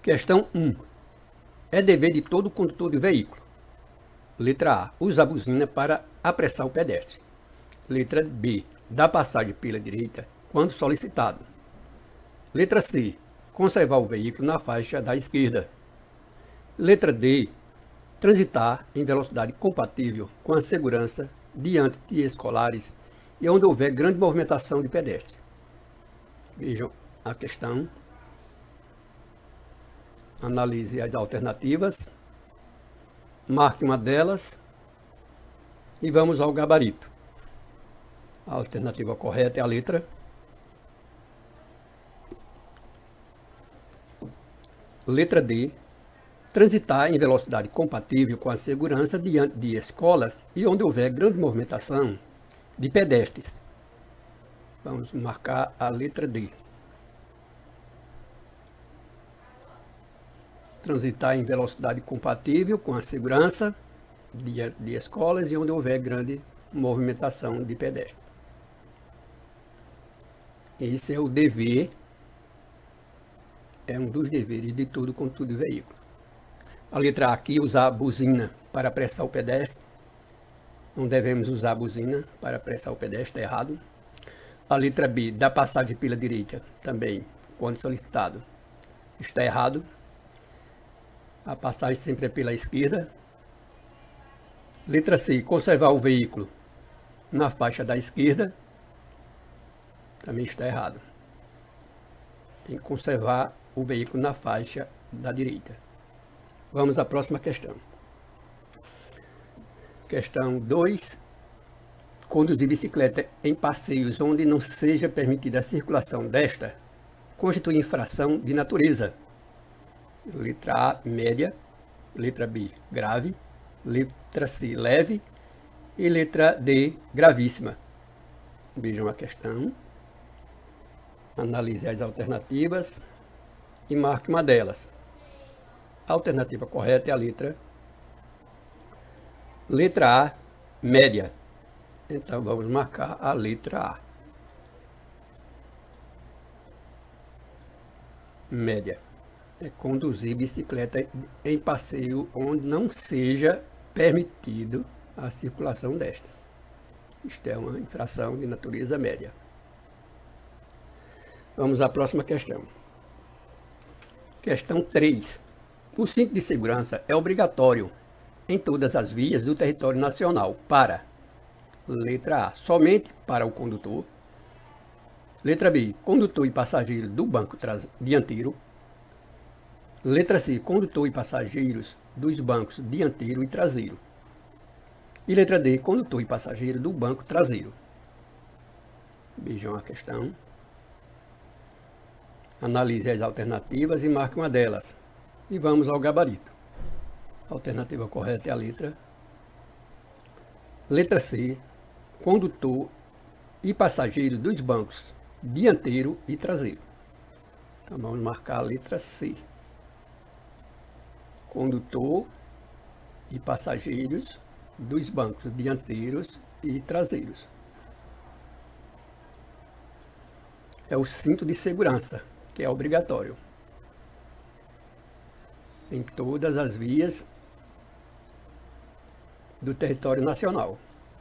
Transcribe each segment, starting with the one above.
Questão 1. É dever de todo condutor de veículo. Letra A. Usa a buzina para apressar o pedestre. Letra B. Dá passagem pela direita quando solicitado. Letra C. Conservar o veículo na faixa da esquerda. Letra D. Transitar em velocidade compatível com a segurança diante de escolares e onde houver grande movimentação de pedestres. Vejam a questão. Analise as alternativas. Marque uma delas e vamos ao gabarito. A alternativa correta é a letra D. Transitar em velocidade compatível com a segurança diante de escolas e onde houver grande movimentação de pedestres. Vamos marcar a letra D. Transitar em velocidade compatível com a segurança diante de escolas e onde houver grande movimentação de pedestres. Esse é o dever, é um dos deveres de todo condutor de veículo. A letra A aqui, usar a buzina para apressar o pedestre. Não devemos usar a buzina para apressar o pedestre, está errado. A letra B, dar passagem pela direita, também, quando solicitado, está errado. A passagem sempre é pela esquerda. Letra C, conservar o veículo na faixa da esquerda, também está errado. Tem que conservar o veículo na faixa da direita. Vamos à próxima questão. Questão 2. Conduzir bicicleta em passeios onde não seja permitida a circulação desta constitui infração de natureza. Letra A, média. Letra B, grave. Letra C, leve. E letra D, gravíssima. Vejam a questão. Analise as alternativas e marque uma delas. A alternativa correta é a letra A, média. Então vamos marcar a letra A. Média. É conduzir bicicleta em passeio onde não seja permitido a circulação desta. Isto é uma infração de natureza média. Vamos à próxima questão. Questão 3. O cinto de segurança é obrigatório em todas as vias do território nacional para: letra A, somente para o condutor. Letra B, condutor e passageiro do banco dianteiro. Letra C, condutor e passageiros dos bancos dianteiro e traseiro. E letra D, condutor e passageiro do banco traseiro. Vejam a questão. Analise as alternativas e marque uma delas. E vamos ao gabarito. A alternativa correta é a letra C, condutor e passageiro dos bancos dianteiro e traseiro. Então vamos marcar a letra C. Condutor e passageiros dos bancos dianteiros e traseiros. É o cinto de segurança, que é obrigatório em todas as vias do território nacional.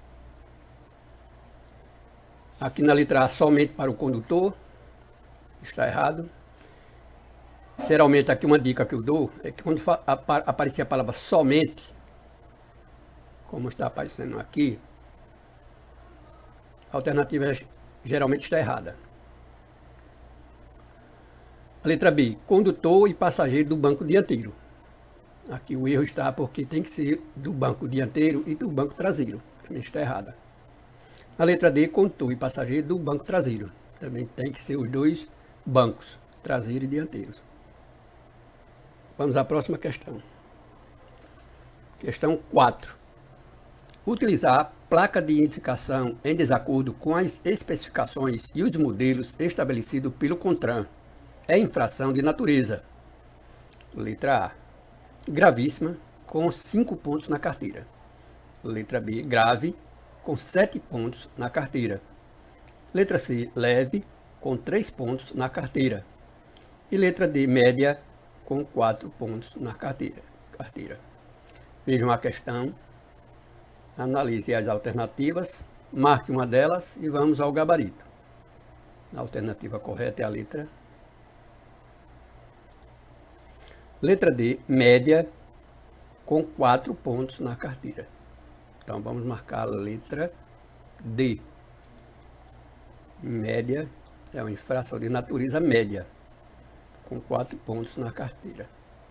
Aqui na letra A, somente para o condutor, está errado. Geralmente aqui uma dica que eu dou é que quando aparecer a palavra somente, como está aparecendo aqui, a alternativa geralmente está errada. A letra B, condutor e passageiro do banco dianteiro. Aqui o erro está porque tem que ser do banco dianteiro e do banco traseiro. Também está errada. A letra D, condutor e passageiro do banco traseiro. Também tem que ser os dois bancos, traseiro e dianteiro. Vamos à próxima questão. Questão 4. Utilizar placa de identificação em desacordo com as especificações e os modelos estabelecidos pelo CONTRAN é infração de natureza. Letra A, gravíssima, com 5 pontos na carteira. Letra B, grave, com 7 pontos na carteira. Letra C, leve, com 3 pontos na carteira. E letra D, média, com 4 pontos na carteira. Vejam a questão, analise as alternativas, marque uma delas e vamos ao gabarito. A alternativa correta é a letra D, média, com 4 pontos na carteira. Então vamos marcar a letra D. Média é uma infração de natureza média, com 4 pontos na carteira.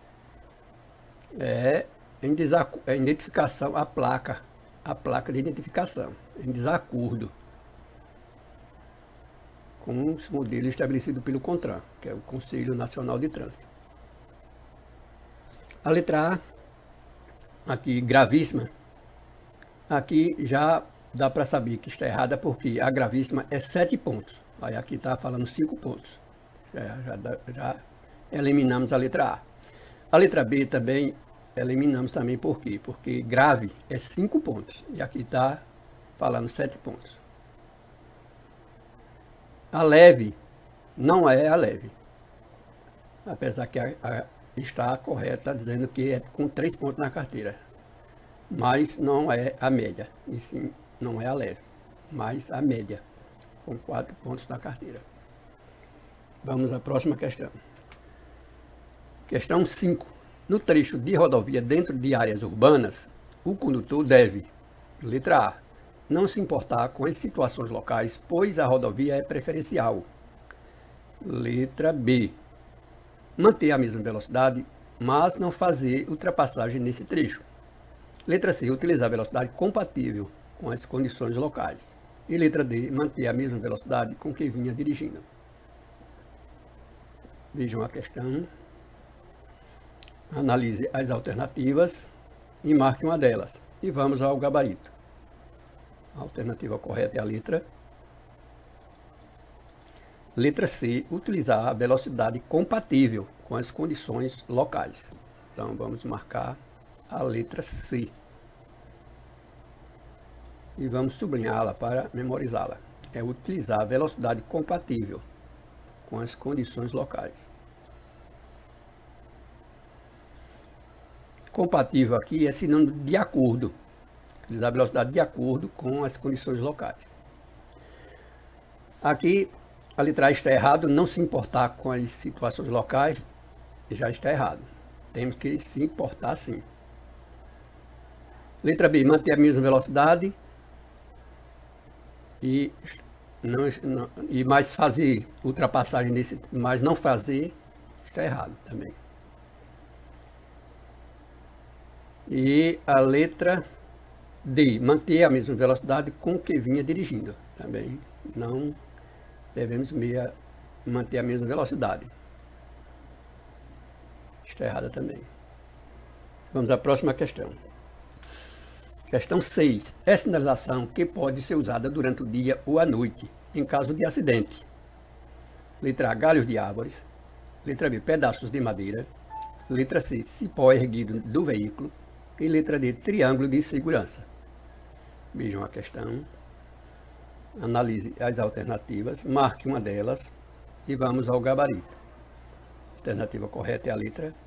É identificação, a placa de identificação, em desacordo com os modelos estabelecidos pelo CONTRAN, que é o Conselho Nacional de Trânsito. A letra A, aqui gravíssima, aqui já dá para saber que está errada, porque a gravíssima é 7 pontos. Aí aqui está falando 5 pontos. Já eliminamos a letra A. A letra B também eliminamos também, por quê? Porque grave é 5 pontos. E aqui está falando 7 pontos. A leve não é a leve. Apesar que está correta, dizendo que é com 3 pontos na carteira. Mas não é a média. E sim, não é a leve, mas a média, com 4 pontos na carteira. Vamos à próxima questão. Questão 5. No trecho de rodovia dentro de áreas urbanas, o condutor deve, letra A, não se importar com as situações locais, pois a rodovia é preferencial. Letra B, manter a mesma velocidade, mas não fazer ultrapassagem nesse trecho. Letra C, utilizar a velocidade compatível com as condições locais. E letra D, manter a mesma velocidade com que vinha dirigindo. Vejam a questão, analise as alternativas e marque uma delas. E vamos ao gabarito. A alternativa correta é a letra C, utilizar a velocidade compatível com as condições locais. Então vamos marcar a letra C. E vamos sublinhá-la para memorizá-la. É utilizar a velocidade compatível com as condições locais. Compatível aqui é sinônimo de acordo. Utilizar a velocidade de acordo com as condições locais. Aqui a letra A está errado, não se importar com as situações locais, já está errado. Temos que se importar sim. Letra B, manter a mesma velocidade e mais fazer ultrapassagem nesse, mas não fazer, está errado também. E a letra D, manter a mesma velocidade com que vinha dirigindo. Também não devemos manter a mesma velocidade. Está errada também. Vamos à próxima questão. Questão 6. É sinalização que pode ser usada durante o dia ou à noite, em caso de acidente. Letra A, galhos de árvores. Letra B, pedaços de madeira. Letra C, cipó erguido do veículo. E letra D, triângulo de segurança. Vejam a questão. Analise as alternativas, marque uma delas e vamos ao gabarito. A alternativa correta é a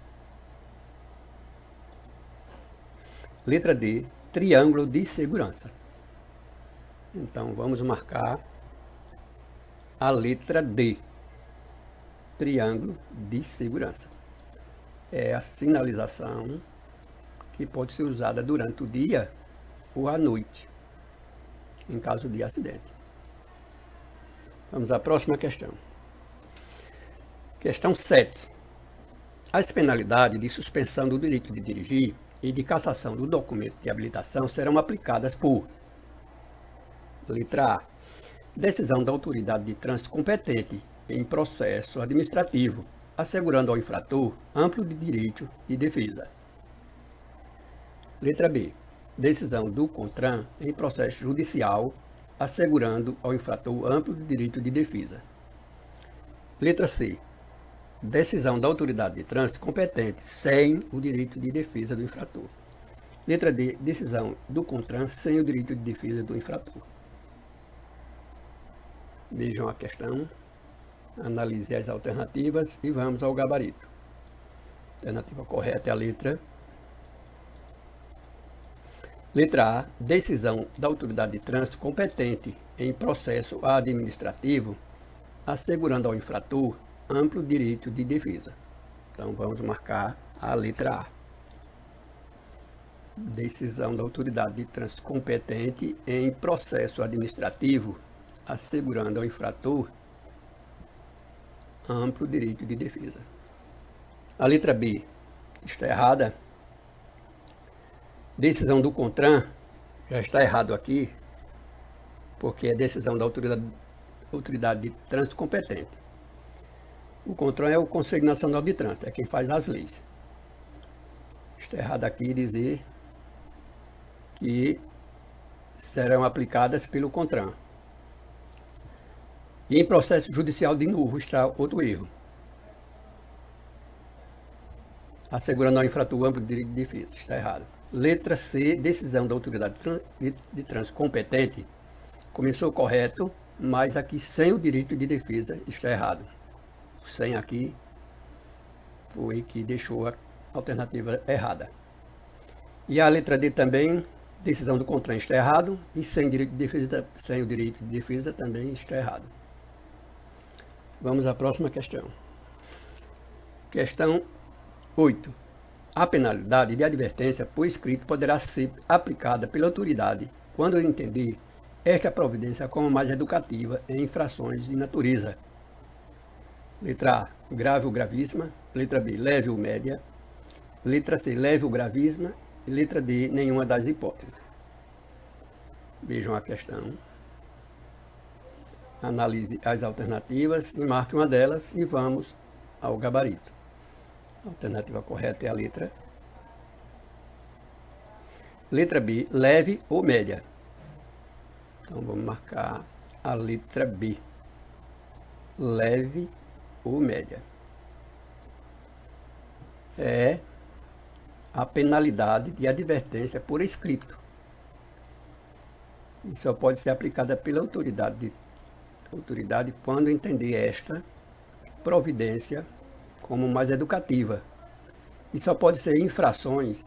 letra D, triângulo de segurança. Então vamos marcar a letra D, triângulo de segurança. É a sinalização que pode ser usada durante o dia ou à noite, em caso de acidente. Vamos à próxima questão. Questão 7. As penalidades de suspensão do direito de dirigir e de cassação do documento de habilitação serão aplicadas por: letra A, decisão da autoridade de trânsito competente em processo administrativo, assegurando ao infrator amplo de direito de defesa. Letra B, decisão do CONTRAN em processo judicial, assegurando ao infrator amplo direito de defesa. Letra C, decisão da autoridade de trânsito competente sem o direito de defesa do infrator. Letra D, decisão do CONTRAN sem o direito de defesa do infrator. Vejam a questão, analise as alternativas e vamos ao gabarito. Alternativa correta é a letra A. Decisão da autoridade de trânsito competente em processo administrativo, assegurando ao infrator amplo direito de defesa. Então vamos marcar a letra A. Decisão da autoridade de trânsito competente em processo administrativo, assegurando ao infrator amplo direito de defesa. A letra B está errada. Decisão do CONTRAN já está errado aqui, porque é decisão da autoridade de trânsito competente. O CONTRAN é o Conselho Nacional de Trânsito, é quem faz as leis. Está errado aqui dizer que serão aplicadas pelo CONTRAN. E em processo judicial, de novo, está outro erro. Assegurando ao infrator amplo direito de defesa. Está errado. Letra C, decisão da autoridade de trânsito competente. Começou correto, mas aqui sem o direito de defesa está errado. O sem aqui foi que deixou a alternativa errada. E a letra D também, decisão do CONTRAN está errado, e sem direito de defesa, sem o direito de defesa também está errado. Vamos à próxima questão. Questão 8. A penalidade de advertência por escrito poderá ser aplicada pela autoridade quando entender esta providência como mais educativa em infrações de natureza. Letra A, grave ou gravíssima. Letra B, leve ou média. Letra C, leve ou gravíssima. E letra D, nenhuma das hipóteses. Vejam a questão. Analise as alternativas e marque uma delas e vamos ao gabarito. A alternativa correta é a letra B, leve ou média. Então vamos marcar a letra B, leve ou média. É a penalidade de advertência por escrito. E só pode ser aplicada pela autoridade quando entender esta providência como mais educativa. E só pode ser em infrações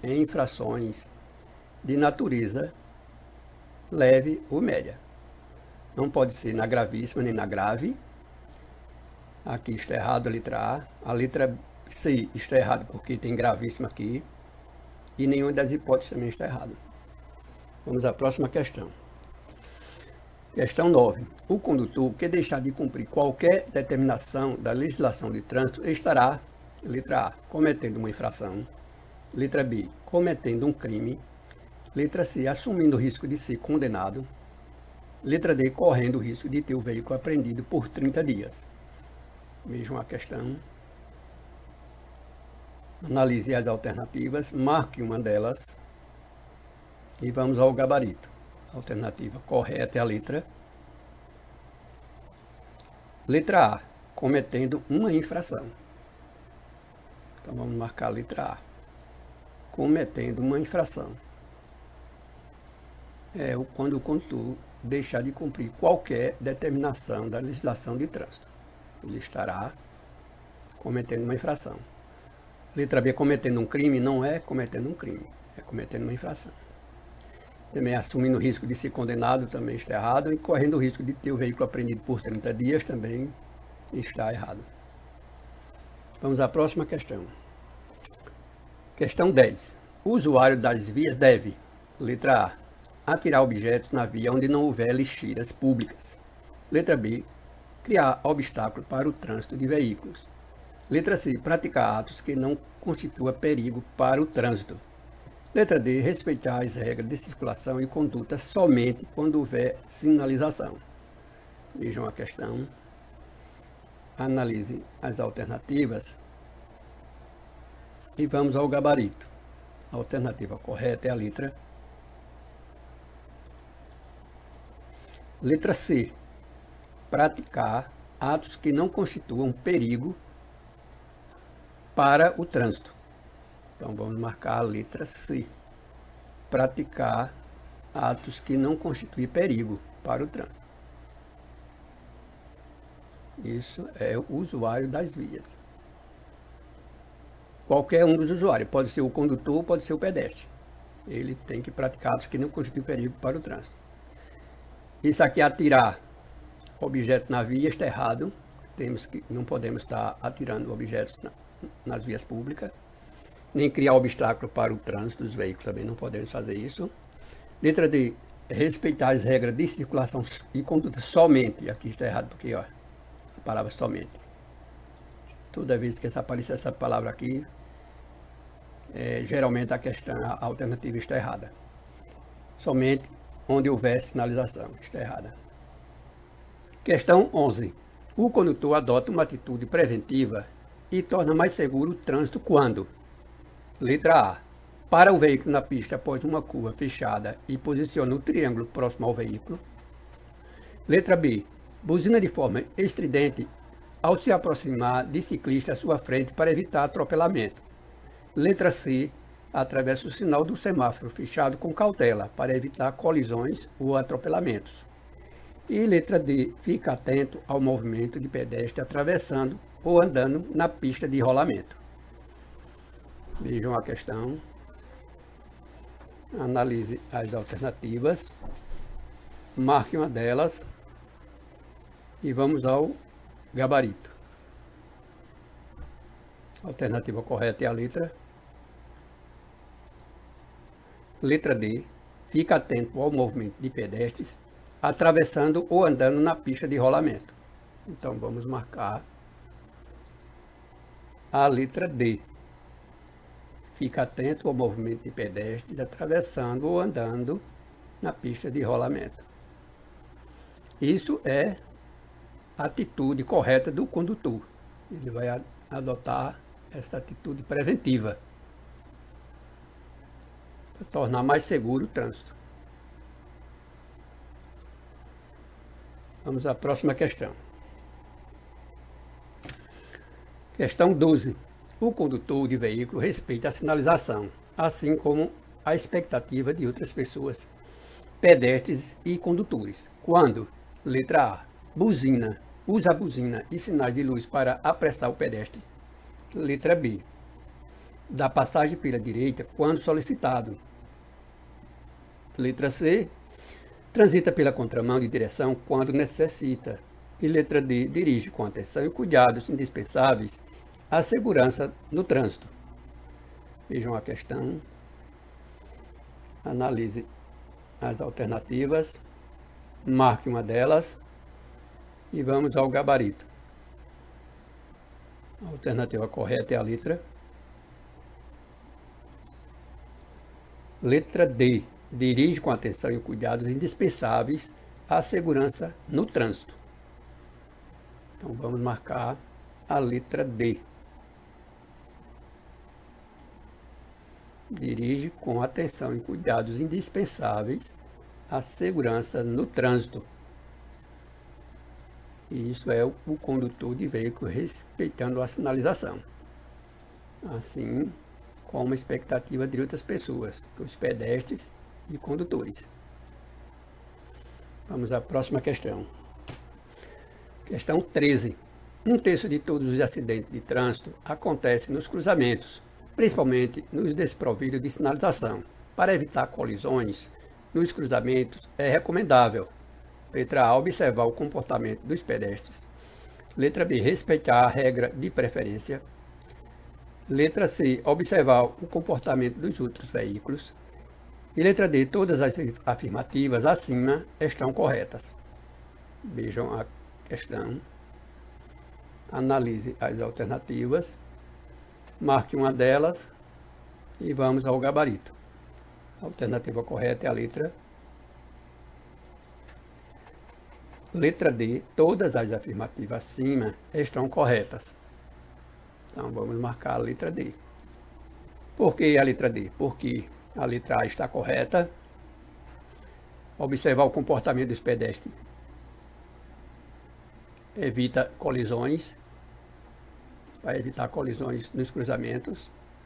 de natureza leve ou média. Não pode ser na gravíssima nem na grave. Aqui está errado a letra A. A letra C está errada porque tem gravíssima aqui. E nenhuma das hipóteses também está errada. Vamos à próxima questão. Questão 9. O condutor que deixar de cumprir qualquer determinação da legislação de trânsito estará, letra A, cometendo uma infração. Letra B, cometendo um crime. Letra C, assumindo o risco de ser condenado. Letra D, correndo o risco de ter o veículo apreendido por 30 dias. Vejam a questão. Analise as alternativas, marque uma delas e vamos ao gabarito. A alternativa correta é a letra A, cometendo uma infração. Então vamos marcar a letra A, cometendo uma infração. É quando o condutor deixar de cumprir qualquer determinação da legislação de trânsito. Ele estará cometendo uma infração. Letra B, cometendo um crime, não é cometendo um crime, é cometendo uma infração. Também assumindo o risco de ser condenado também está errado, e correndo o risco de ter o veículo apreendido por 30 dias também está errado. Vamos à próxima questão. Questão 10. O usuário das vias deve, letra A, atirar objetos na via onde não houver lixeiras públicas. Letra B, criar obstáculo para o trânsito de veículos. Letra C, praticar atos que não constituam perigo para o trânsito. Letra D, respeitar as regras de circulação e conduta somente quando houver sinalização. Vejam a questão. Analise as alternativas e vamos ao gabarito. A alternativa correta é a letra C, praticar atos que não constituam perigo para o trânsito. Então vamos marcar a letra C, praticar atos que não constituem perigo para o trânsito. Isso é o usuário das vias. qualquer um dos usuários, pode ser o condutor, pode ser o pedestre. Ele tem que praticar atos que não constituem perigo para o trânsito. Isso aqui, atirar objeto na via, está errado. Não podemos estar atirando objetos nas vias públicas, nem criar obstáculo para o trânsito dos veículos, também não podemos fazer isso. Letra D, respeitar as regras de circulação e conduta somente. Aqui está errado, porque ó, a palavra somente. Toda vez que aparecer essa palavra aqui, geralmente a alternativa está errada. Somente onde houver sinalização, está errada. Questão 11. O condutor adota uma atitude preventiva e torna mais seguro o trânsito quando? Letra A. Para o veículo na pista após uma curva fechada e posiciona o triângulo próximo ao veículo. Letra B. Buzina de forma estridente ao se aproximar de ciclista à sua frente para evitar atropelamento. Letra C. Atravessa o sinal do semáforo fechado com cautela para evitar colisões ou atropelamentos. E letra D. Fica atento ao movimento de pedestre atravessando ou andando na pista de rolamento. Vejam a questão. Analise as alternativas. Marque uma delas. E vamos ao gabarito. A alternativa correta é a letra D. Fica atento ao movimento de pedestres atravessando ou andando na pista de rolamento. Então vamos marcar a letra D. Fica atento ao movimento de pedestres atravessando ou andando na pista de rolamento. Isso é a atitude correta do condutor. Ele vai adotar essa atitude preventiva para tornar mais seguro o trânsito. Vamos à próxima questão. Questão 12. O condutor de veículo respeita a sinalização, assim como a expectativa de outras pessoas, pedestres e condutores. Quando, letra A, usa a buzina e sinais de luz para apressar o pedestre. Letra B, dá passagem pela direita quando solicitado. Letra C, transita pela contramão de direção quando necessita. E letra D, dirige com atenção e cuidados indispensáveis à segurança no trânsito. Vejam a questão. Analise as alternativas. Marque uma delas. E vamos ao gabarito. A alternativa correta é a letra D. Dirige com atenção e cuidados indispensáveis à segurança no trânsito. Então vamos marcar a letra D. Dirige com atenção e cuidados indispensáveis à segurança no trânsito. E isso é o condutor de veículo respeitando a sinalização, assim como a expectativa de outras pessoas, os pedestres e condutores. Vamos à próxima questão. Questão 13. 1/3 de todos os acidentes de trânsito acontecem nos cruzamentos, principalmente nos desprovidos de sinalização. Para evitar colisões nos cruzamentos, é recomendável: letra A, observar o comportamento dos pedestres. Letra B, respeitar a regra de preferência. Letra C, observar o comportamento dos outros veículos. E letra D, todas as afirmativas acima estão corretas. Vejam a questão. Analise as alternativas. Marque uma delas e vamos ao gabarito. A alternativa correta é a letra D, todas as afirmativas acima estão corretas. Então vamos marcar a letra D. Por que a letra D? Porque a letra A está correta. Observar o comportamento dos pedestres evita colisões. Vai evitar colisões nos cruzamentos.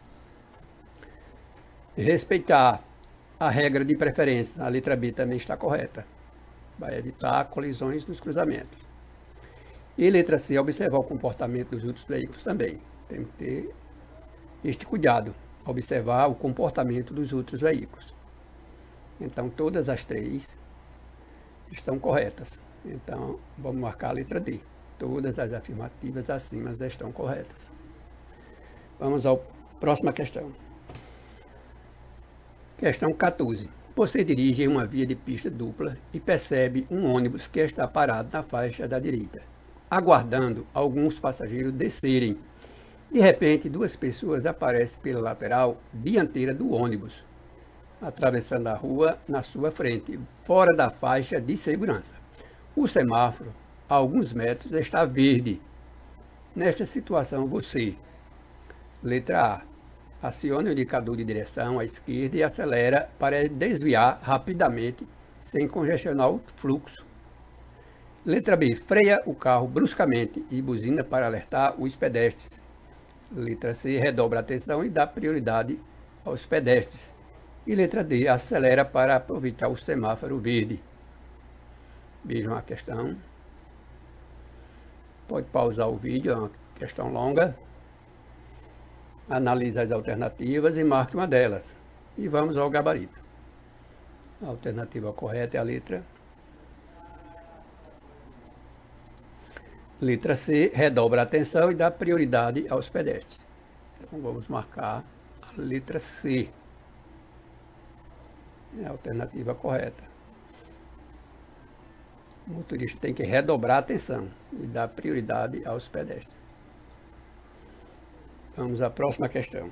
Respeitar a regra de preferência. A letra B também está correta. Vai evitar colisões nos cruzamentos. E letra C, observar o comportamento dos outros veículos também. Tem que ter este cuidado, observar o comportamento dos outros veículos. Então, todas as três estão corretas. Então, vamos marcar a letra D. Todas as afirmativas acima estão corretas. Vamos à próxima questão. Questão 14. Você dirige em uma via de pista dupla e percebe um ônibus que está parado na faixa da direita, aguardando alguns passageiros descerem. De repente, duas pessoas aparecem pela lateral dianteira do ônibus, atravessando a rua na sua frente, fora da faixa de segurança. O semáforo, a alguns metros, está verde. Nesta situação, você, letra A, aciona o indicador de direção à esquerda e acelera para desviar rapidamente, sem congestionar o fluxo. Letra B, freia o carro bruscamente e buzina para alertar os pedestres. Letra C, redobra a atenção e dá prioridade aos pedestres. E letra D, acelera para aproveitar o semáforo verde. Vejam a questão. Pode pausar o vídeo, é uma questão longa. Analise as alternativas e marque uma delas. E vamos ao gabarito. A alternativa correta é a letra C, redobra a atenção e dá prioridade aos pedestres. Então vamos marcar a letra C. É a alternativa correta. O motorista tem que redobrar a atenção e dar prioridade aos pedestres. Vamos à próxima questão.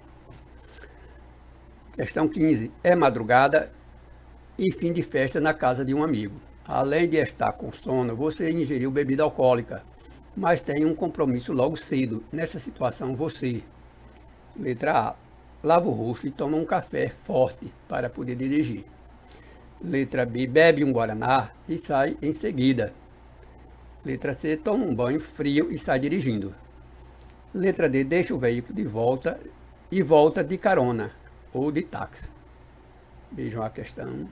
Questão 15. É madrugada e fim de festa na casa de um amigo. Além de estar com sono, você ingeriu bebida alcoólica, mas tem um compromisso logo cedo. Nesta situação, você, letra A, lava o rosto e toma um café forte para poder dirigir. Letra B, bebe um guaraná e sai em seguida. Letra C, toma um banho frio e sai dirigindo. Letra D, deixa o veículo de volta e volta de carona ou de táxi. Vejam a questão.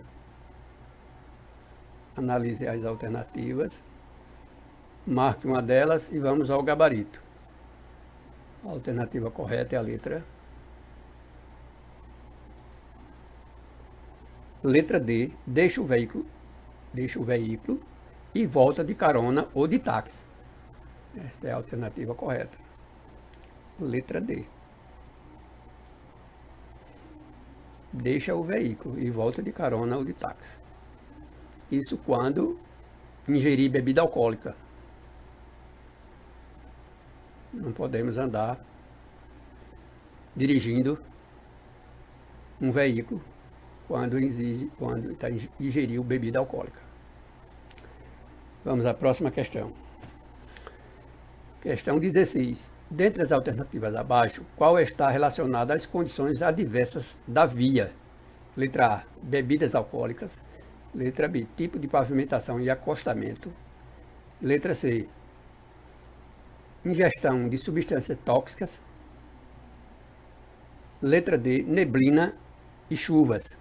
Analise as alternativas. Marque uma delas e vamos ao gabarito. A alternativa correta é a letra D, deixa o veículo e volta de carona ou de táxi. Esta é a alternativa correta. Letra D. Deixa o veículo e volta de carona ou de táxi. Isso quando ingerir bebida alcoólica. Não podemos andar dirigindo um veículo quando ingeriu bebida alcoólica. Vamos à próxima questão. Questão 16. Dentre as alternativas abaixo, qual está relacionada às condições adversas da via? Letra A, bebidas alcoólicas. Letra B, tipo de pavimentação e acostamento. Letra C, ingestão de substâncias tóxicas. Letra D, neblina e chuvas.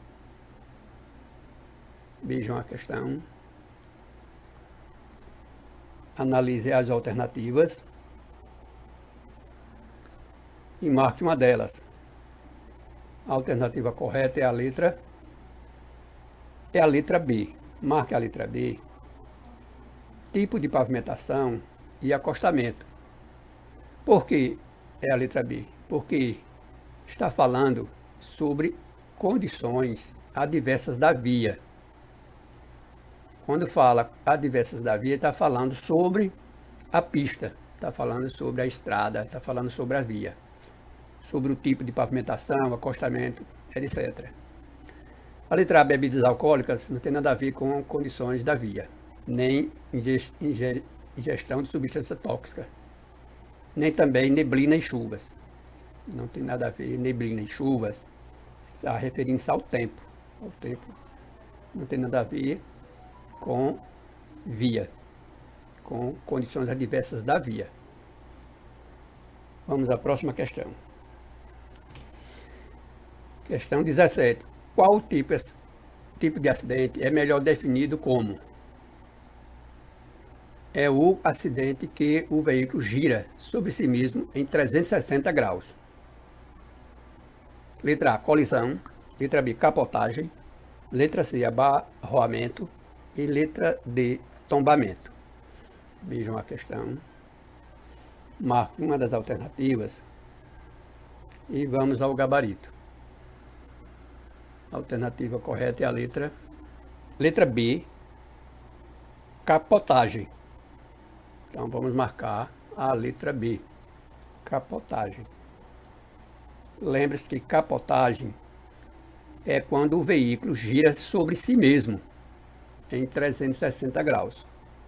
Vejam a questão. Analise as alternativas e marque uma delas. A alternativa correta é a letra B. Marque a letra B. Tipo de pavimentação e acostamento. Por que é a letra B? Porque está falando sobre condições adversas da via. Quando fala adversas da via, está falando sobre a pista, está falando sobre a estrada, está falando sobre a via, sobre o tipo de pavimentação, acostamento, etc. A letra A, bebidas alcoólicas, não tem nada a ver com condições da via, nem ingestão de substância tóxica, nem também neblina e chuvas. Não tem nada a ver, neblina e chuvas, está referindo-se ao tempo. O tempo não tem nada a ver com via, com condições adversas da via. Vamos à próxima questão. Questão 17. Qual tipo de acidente é melhor definido como? É o acidente que o veículo gira sobre si mesmo em 360 graus. Letra A, colisão. Letra B, capotagem. Letra C, abarroamento. E letra D, tombamento. Vejam a questão. Marque uma das alternativas e vamos ao gabarito. A alternativa correta é a letra B, capotagem. Então vamos marcar a letra B, capotagem. Lembre-se que capotagem é quando o veículo gira sobre si mesmo em 360 graus.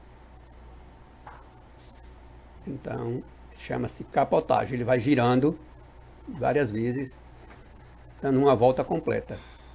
Então chama-se capotagem. Ele vai girando várias vezes, dando uma volta completa,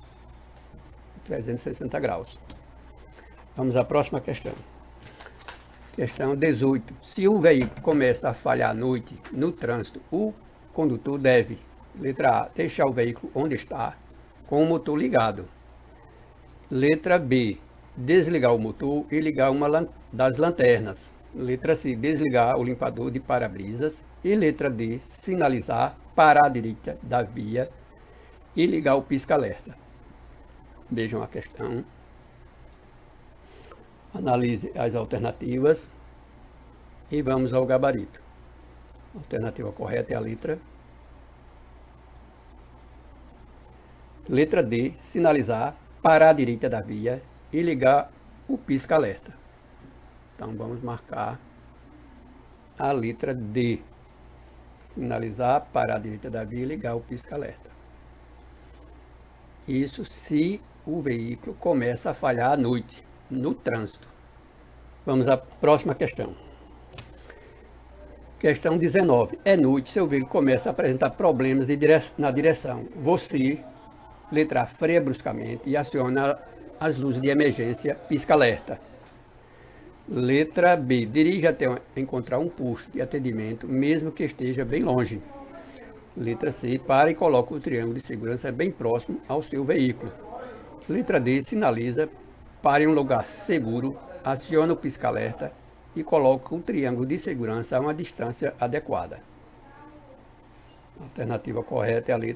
360 graus. Vamos à próxima questão. Questão 18. Se o veículo começa a falhar à noite no trânsito, o condutor deve, letra A, deixar o veículo onde está, com o motor ligado. Letra B, desligar o motor e ligar uma das lanternas. Letra C, desligar o limpador de para-brisas. E letra D, sinalizar para a direita da via e ligar o pisca-alerta. Vejam a questão. Analise as alternativas e vamos ao gabarito. A alternativa correta é a letra D, sinalizar para a direita da via e ligar o pisca-alerta. Então vamos marcar a letra D, sinalizar para a direita da via e ligar o pisca-alerta. Isso se o veículo começa a falhar à noite no trânsito. Vamos à próxima questão. Questão 19. É noite, seu veículo começa a apresentar problemas na direção. Você, letra A, freia bruscamente e aciona as luzes de emergência pisca-alerta. Letra B, dirige até encontrar um posto de atendimento, mesmo que esteja bem longe. Letra C, para e coloca o triângulo de segurança bem próximo ao seu veículo. Letra D, sinaliza para em um lugar seguro, aciona o pisca-alerta e coloca o triângulo de segurança a uma distância adequada. A alternativa correta é a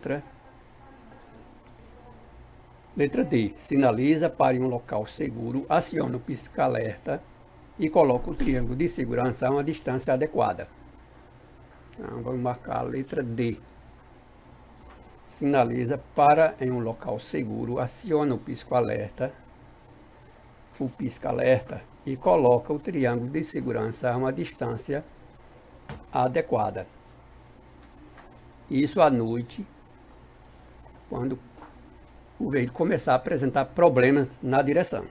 letra D, sinaliza para em um local seguro, aciona o pisca-alerta e coloca o triângulo de segurança a uma distância adequada. Então, vamos marcar a letra D. Sinaliza para em um local seguro, aciona o pisca-alerta e coloca o triângulo de segurança a uma distância adequada. Isso à noite, quando o veículo começar a apresentar problemas na direção.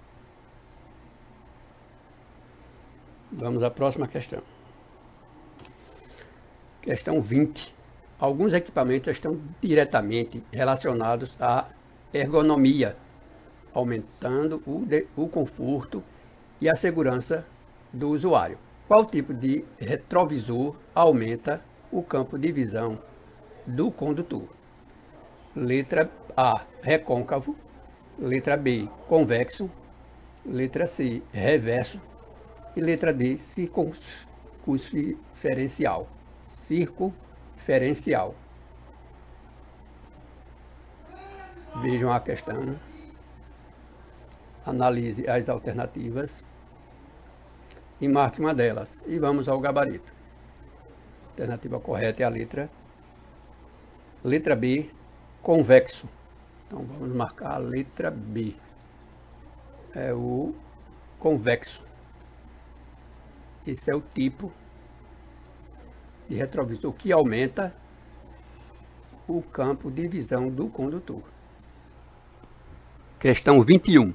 Vamos à próxima questão. Questão 20. Alguns equipamentos estão diretamente relacionados à ergonomia, aumentando o conforto e a segurança do usuário. Qual tipo de retrovisor aumenta o campo de visão do condutor? Letra A, recôncavo. Letra B, convexo. Letra C, reverso. E letra D, circunferencial. Circunferencial. Vejam a questão. Analise as alternativas e marque uma delas. E vamos ao gabarito. A alternativa correta é a letra B, convexo. Então vamos marcar a letra B. É o convexo. Esse é o tipo de retrovisor que aumenta o campo de visão do condutor. Questão 21.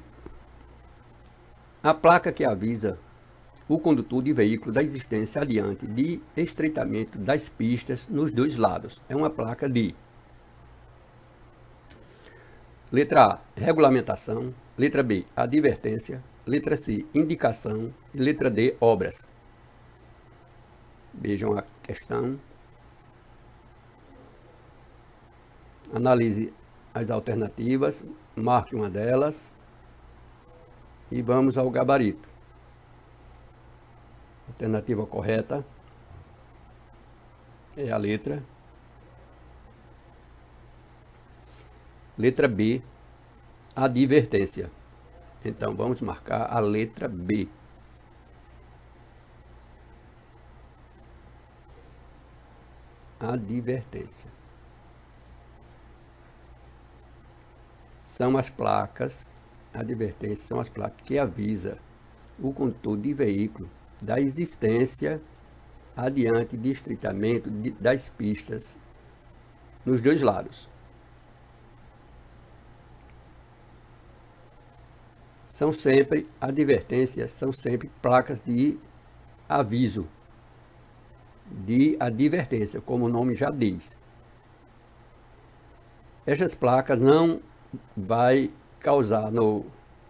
A placa que avisa o condutor de veículo da existência adiante de estreitamento das pistas nos dois lados é uma placa de letra A, regulamentação. Letra B, advertência. Letra C, indicação. E letra D, obras. Vejam a questão. Analise as alternativas, marque uma delas e vamos ao gabarito. A alternativa correta é a letra Letra B, advertência. Então, vamos marcar a letra B. Advertência. São as placas, advertências são as placas que avisam o condutor de veículo da existência adiante de estreitamento das pistas nos dois lados. São sempre advertências, são sempre placas de aviso, de advertência, como o nome já diz. Estas placas não vai causar no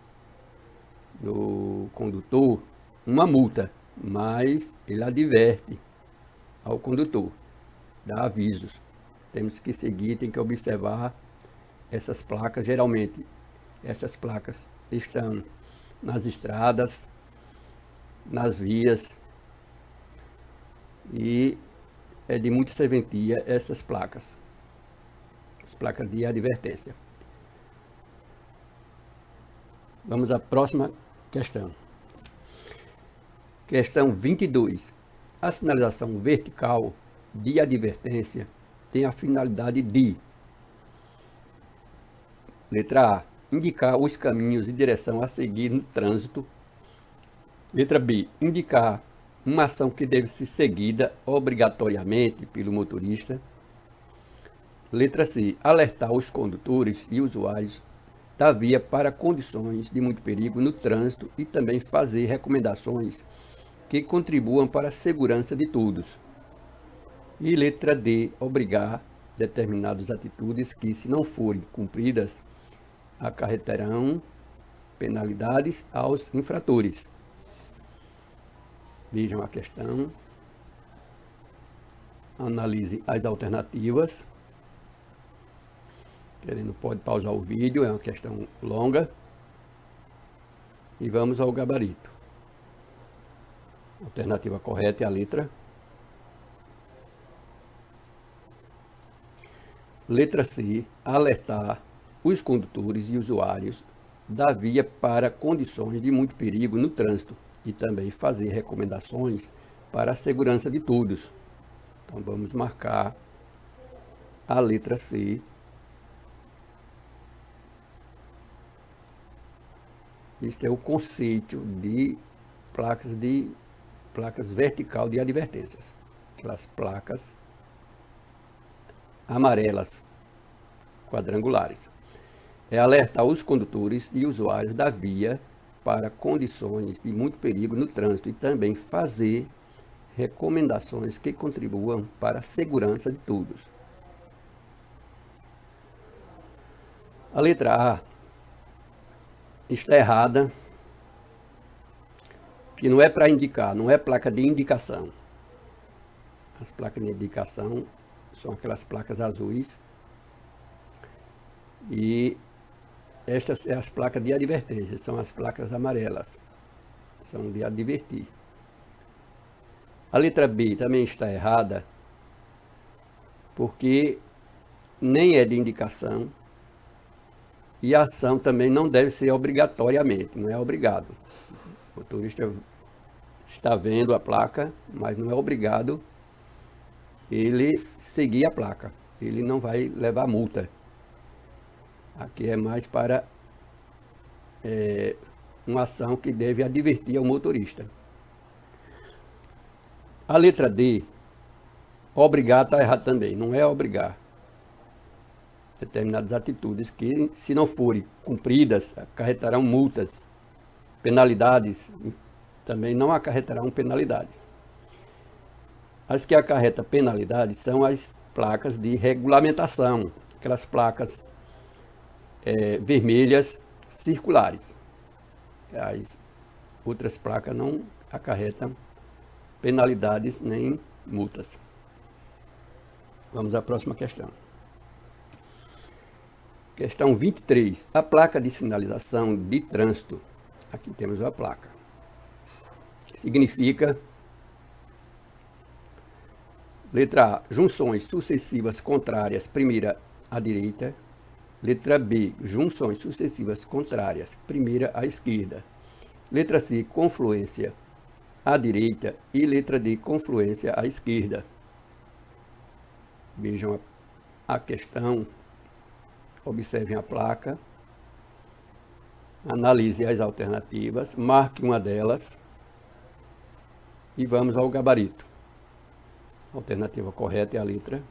condutor uma multa, mas ele adverte ao condutor, dá avisos. Temos que seguir, tem que observar essas placas. Geralmente, essas placas estão nas estradas, nas vias, e é de muita serventia essas placas, as placas de advertência. Vamos à próxima questão. Questão 22. A sinalização vertical de advertência tem a finalidade de: letra A, indicar os caminhos e direção a seguir no trânsito. Letra B, indicar uma ação que deve ser seguida obrigatoriamente pelo motorista. Letra C, alertar os condutores e usuários da via para condições de muito perigo no trânsito e também fazer recomendações que contribuam para a segurança de todos. E letra D, obrigar determinadas atitudes que, se não forem cumpridas, acarretarão penalidades aos infratores. Vejam a questão, analise as alternativas. Querendo, pode pausar o vídeo, é uma questão longa. E vamos ao gabarito. A alternativa correta é a letra. Letra C, alertar os condutores e usuários da via para condições de muito perigo no trânsito e também fazer recomendações para a segurança de todos. Então vamos marcar a letra C. Este é o conceito de placas vertical de advertências. Aquelas placas amarelas quadrangulares. É alertar os condutores e usuários da via para condições de muito perigo no trânsito e também fazer recomendações que contribuam para a segurança de todos. A letra A está errada, que não é para indicar, não é placa de indicação. As placas de indicação são aquelas placas azuis e estas são as placas de advertência, são as placas amarelas, são de advertir. A letra B também está errada, porque nem é de indicação e a ação também não deve ser obrigatoriamente, não é obrigado. O motorista está vendo a placa, mas não é obrigado ele seguir a placa, ele não vai levar multa. Aqui é mais para uma ação que deve advertir ao motorista. A letra D, obrigar, está errado também, não é obrigar. Determinadas atitudes que, se não forem cumpridas, acarretarão multas, penalidades, também não acarretarão penalidades. As que acarretam penalidades são as placas de regulamentação, aquelas placas vermelhas circulares. As outras placas não acarretam penalidades nem multas. Vamos à próxima questão. Questão 23. A placa de sinalização de trânsito. Aqui temos a placa. Significa: letra A, junções sucessivas contrárias, primeira à direita. Letra B, junções sucessivas contrárias, primeira à esquerda. Letra C, confluência à direita. E letra D, confluência à esquerda. Vejam a questão, observem a placa, analise as alternativas, marque uma delas e vamos ao gabarito. A alternativa correta é a letra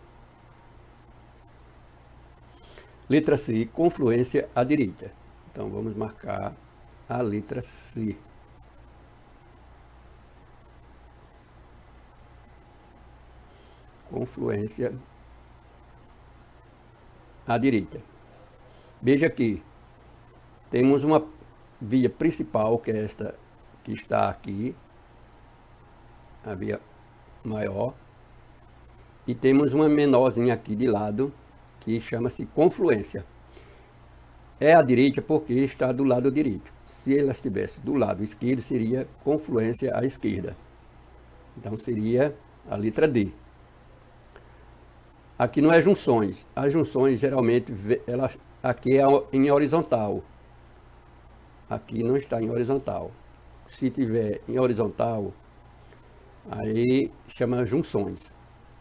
C, confluência à direita. Então vamos marcar a letra C. Confluência à direita. Veja que temos uma via principal, que é esta que está aqui, a via maior, e temos uma menorzinha aqui de lado, que chama-se confluência. É à direita porque está do lado direito. Se ela estivesse do lado esquerdo, seria confluência à esquerda. Então seria a letra D. Aqui não é junções. As junções geralmente aqui é em horizontal. Aqui não está em horizontal. Se tiver em horizontal, aí chama junções.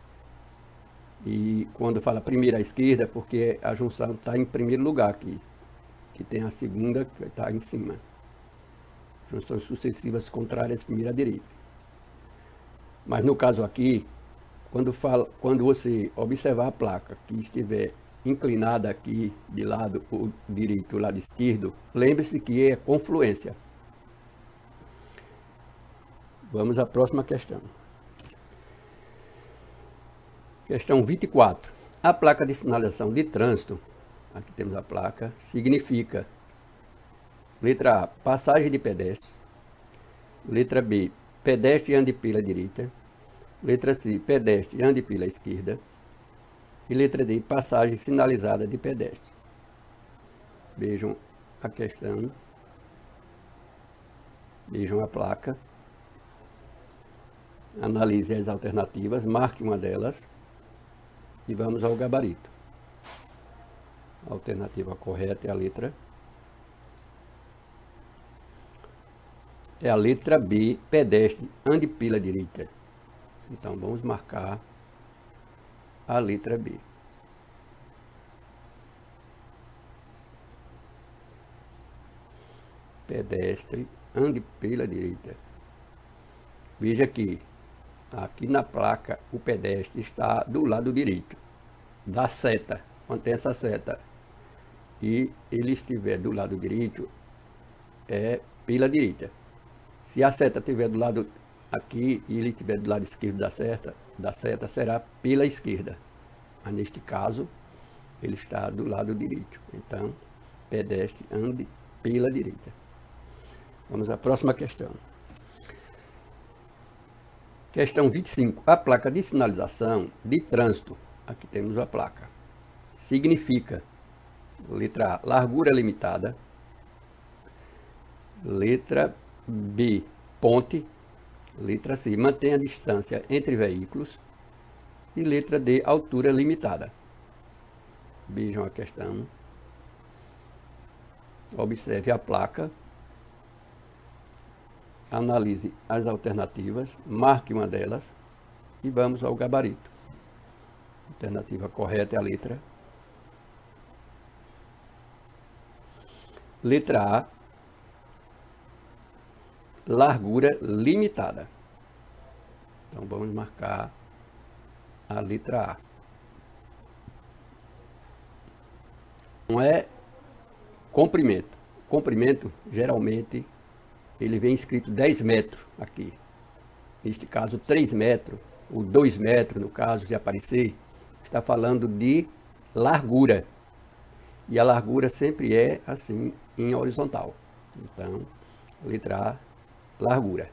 E quando fala primeira à esquerda, porque a junção está em primeiro lugar aqui, que tem a segunda que está em cima. Junções sucessivas contrárias, primeira à direita. Mas no caso aqui, quando você observar a placa que estiver inclinada aqui de lado direito, lado esquerdo, lembre-se que é confluência. Vamos à próxima questão. Questão 24. A placa de sinalização de trânsito, aqui temos a placa, significa: letra A, passagem de pedestres. Letra B, pedestre ande pela direita. Letra C, pedestre ande pela esquerda. E letra D, passagem sinalizada de pedestre. Vejam a questão. Vejam a placa. Analise as alternativas, marque uma delas. E vamos ao gabarito. A alternativa correta é a letra B, pedestre ande pela direita. Então vamos marcar a letra B. Pedestre ande pela direita. Veja aqui na placa o pedestre está do lado direito da seta, onde tem essa seta, e ele estiver do lado direito, é pela direita. Se a seta estiver do lado aqui e ele estiver do lado esquerdo da seta será pela esquerda. Mas neste caso, ele está do lado direito. Então, pedestre ande pela direita. Vamos à próxima questão. Questão 25. A placa de sinalização de trânsito, aqui temos a placa, significa: letra A, largura limitada. Letra B, ponte. Letra C, mantenha a distância entre veículos. E letra D, altura limitada. Vejam a questão. Observe a placa. Analise as alternativas, marque uma delas e vamos ao gabarito. A alternativa correta é a letra A, largura limitada. Então vamos marcar a letra A. Não é comprimento. Comprimento, geralmente, ele vem escrito 10 metros aqui. Neste caso, 3 metros, ou 2 metros, no caso, se aparecer, está falando de largura. E a largura sempre é assim, em horizontal. Então, letra A, largura.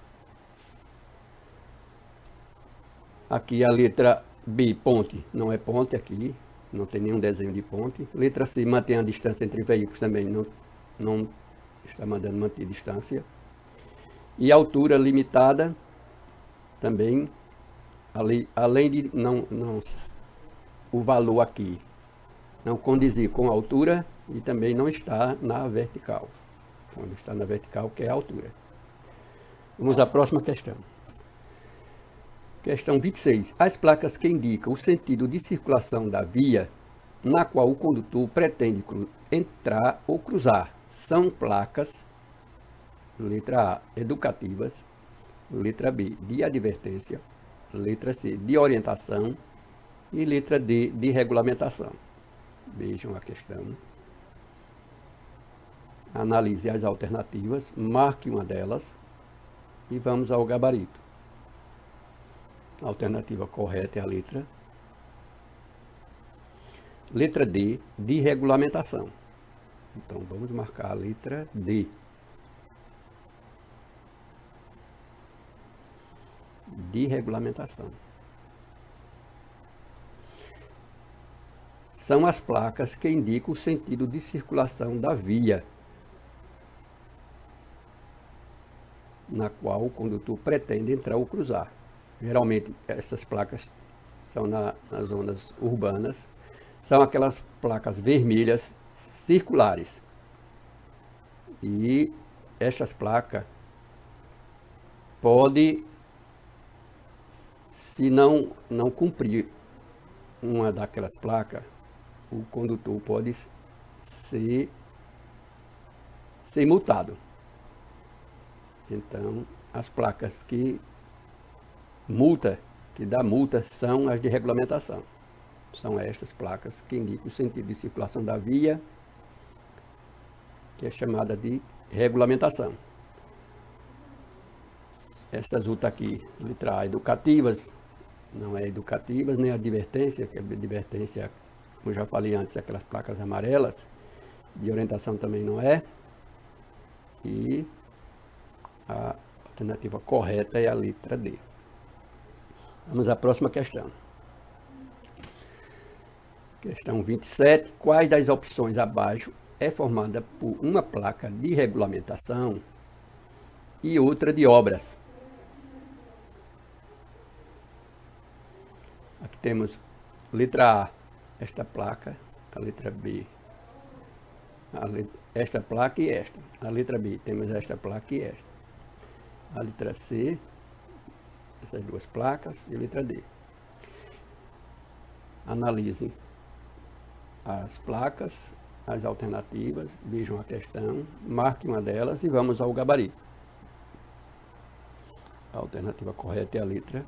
Aqui a letra B, ponte. Não é ponte aqui, não tem nenhum desenho de ponte. Letra C, mantém a distância entre veículos, também não está mandando manter distância. E altura limitada, também, além de o valor aqui não condizir com a altura e também não está na vertical. Quando está na vertical, que é a altura. Vamos à próxima questão. Questão 26. As placas que indicam o sentido de circulação da via na qual o condutor pretende entrar ou cruzar são placas, letra A, educativas, letra B, de advertência, letra C, de orientação e letra D, de regulamentação. Vejam a questão. Analise as alternativas, marque uma delas e vamos ao gabarito. A alternativa correta é a letra D, de regulamentação. Então, vamos marcar a letra D. De regulamentação. São as placas que indicam o sentido de circulação da via na qual o condutor pretende entrar ou cruzar. Geralmente, essas placas são nas zonas urbanas. São aquelas placas vermelhas circulares. E estas placas pode, se não cumprir uma daquelas placas, o condutor pode ser multado. Então, as placas que dá multa são as de regulamentação. São estas placas que indicam o sentido de circulação da via, que é chamada de regulamentação. Estas outras aqui, letra A, educativas, não é educativas, nem advertência, que a advertência, como já falei antes, é aquelas placas amarelas, de orientação também não é. E a alternativa correta é a letra D. Vamos à próxima questão. Questão 27. Quais das opções abaixo é formada por uma placa de regulamentação e outra de obras? Aqui temos letra A, esta placa, a letra B, esta placa e esta. A letra B, temos esta placa e esta. A letra C, essas duas placas, e a letra D. Analisem as placas, as alternativas, vejam a questão, marque uma delas e vamos ao gabarito. A alternativa correta é a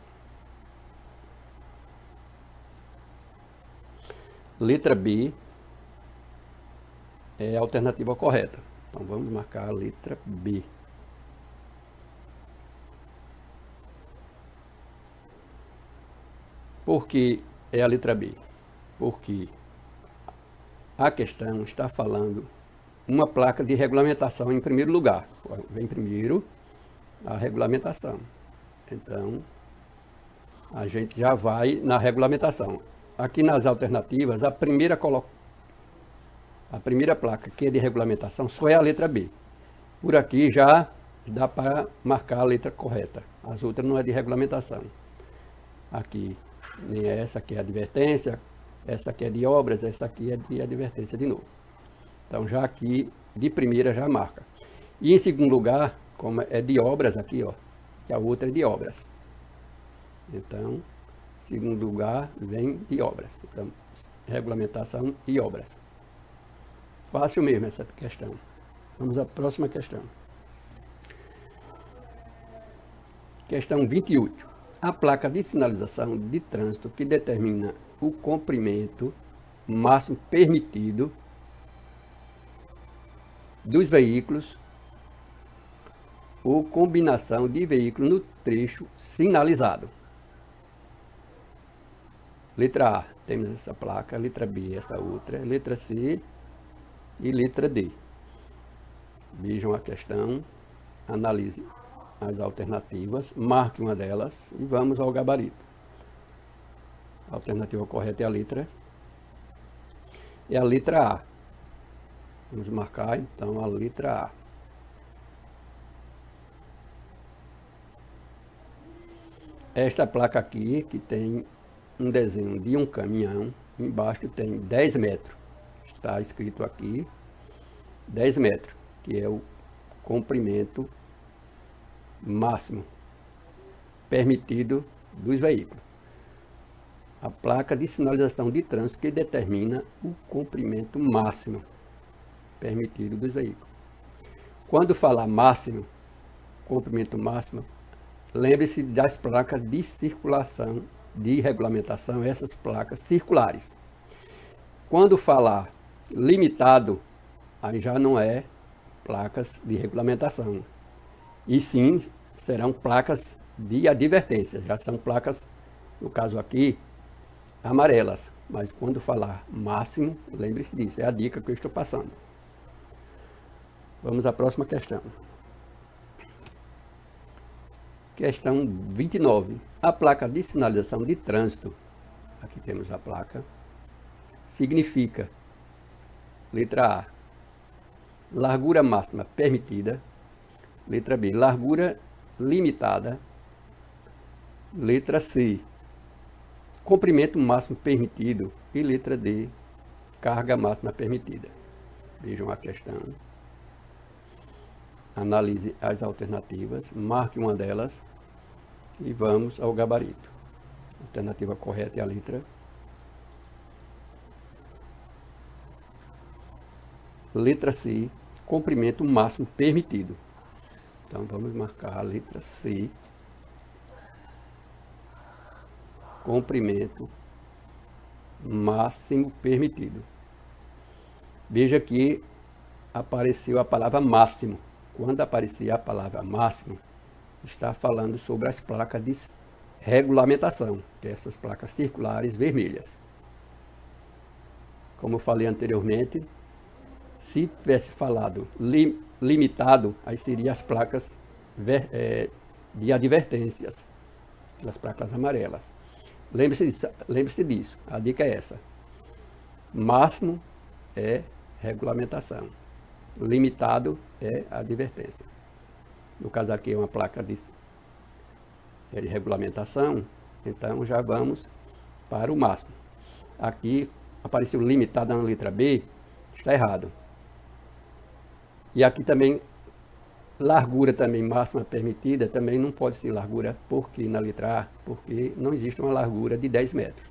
letra B, é a alternativa correta. Então vamos marcar a letra B. Por que é a letra B? Porque a questão está falando uma placa de regulamentação em primeiro lugar. Vem primeiro a regulamentação. Então, a gente já vai na regulamentação. Aqui nas alternativas, a primeira placa que é de regulamentação só é a letra B. Por aqui já dá para marcar a letra correta. As outras não é de regulamentação. Aqui, nem essa aqui é advertência, essa aqui é de obras, essa aqui é de advertência de novo. Então já aqui, de primeira já marca. E em segundo lugar, como é de obras aqui, ó, que a outra é de obras. Então, segundo lugar, vem de obras. Então, regulamentação e obras. Fácil mesmo essa questão. Vamos à próxima questão. Questão 28. A placa de sinalização de trânsito que determina o comprimento máximo permitido dos veículos ou combinação de veículos no trecho sinalizado. Letra A, temos essa placa, letra B, essa outra, letra C e letra D. Vejam a questão, analise as alternativas, marque uma delas e vamos ao gabarito. A alternativa correta é a letra A. Vamos marcar então a letra A. Esta placa aqui, que tem um desenho de um caminhão, embaixo tem 10 metros. está escrito aqui 10 metros, que é o comprimento máximo permitido dos veículos. A placa de sinalização de trânsito que determina o comprimento máximo permitido dos veículos. Quando falar máximo, comprimento máximo, lembre-se das placas de circulação, de regulamentação, essas placas circulares. Quando falar limitado, aí já não é placas de regulamentação, e sim serão placas de advertência, já são placas, no caso aqui, amarelas. Mas quando falar máximo, lembre-se disso, é a dica que eu estou passando. Vamos à próxima questão. Questão 29. A placa de sinalização de trânsito, aqui temos a placa, significa, letra A, largura máxima permitida, letra B, largura limitada, letra C, comprimento máximo permitido e letra D, carga máxima permitida. Vejam a questão. Analise as alternativas, marque uma delas e vamos ao gabarito. A alternativa correta é a letra C, comprimento máximo permitido. Então vamos marcar a letra C, comprimento máximo permitido. Veja que apareceu a palavra máximo. Quando aparecer a palavra máximo, está falando sobre as placas de regulamentação, que é essas placas circulares vermelhas. Como eu falei anteriormente, se tivesse falado limitado, aí seriam as placas de advertências, as placas amarelas. Lembre-se disso, a dica é essa. Máximo é regulamentação, limitado é advertência. No caso aqui é uma placa de regulamentação, então já vamos para o máximo. Aqui apareceu limitado na letra B, está errado. E aqui também, largura também máxima permitida, também não pode ser largura, porque na letra A, porque não existe uma largura de 10 metros.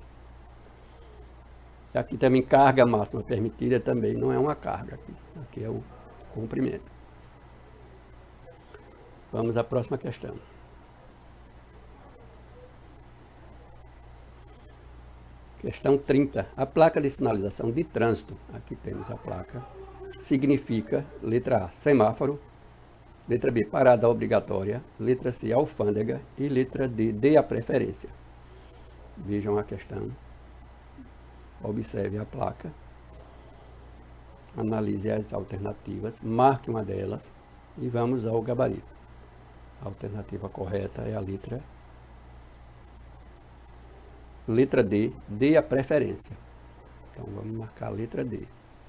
E aqui também carga máxima permitida também não é uma carga, aqui é o comprimento. Vamos à próxima questão. Questão 30. A placa de sinalização de trânsito, aqui temos a placa, significa, letra A, semáforo, letra B, parada obrigatória, letra C, alfândega e letra D, dê a preferência. Vejam a questão, observe a placa, analise as alternativas, marque uma delas e vamos ao gabarito. A alternativa correta é a letra D, dê a preferência. Então vamos marcar a letra D.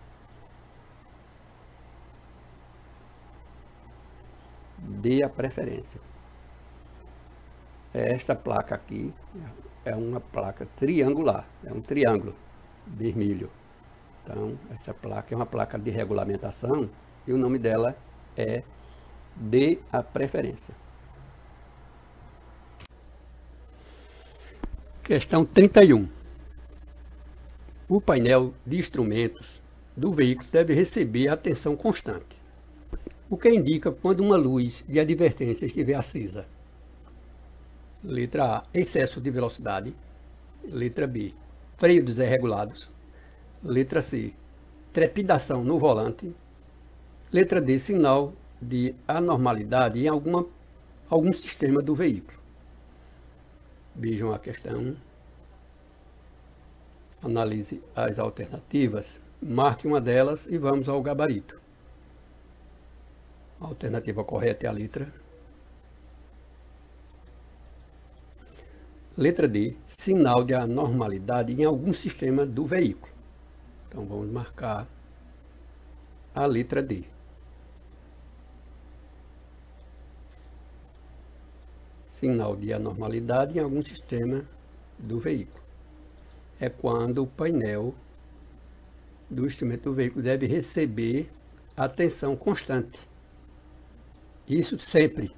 Dê a preferência. Esta placa aqui é uma placa triangular, é um triângulo vermelho. Então, esta placa é uma placa de regulamentação e o nome dela é Dê a preferência. Questão 31. O painel de instrumentos do veículo deve receber atenção constante, o que indica quando uma luz de advertência estiver acesa. Letra A, excesso de velocidade. Letra B, freio desregulados. Letra C, trepidação no volante. Letra D, sinal de anormalidade em algum sistema do veículo. Vejam a questão, analise as alternativas, marque uma delas e vamos ao gabarito. A alternativa correta é a letra D, sinal de anormalidade em algum sistema do veículo. Então vamos marcar a letra D. Sinal de anormalidade em algum sistema do veículo. É quando o painel do instrumento do veículo deve receber atenção constante. Isso sempre.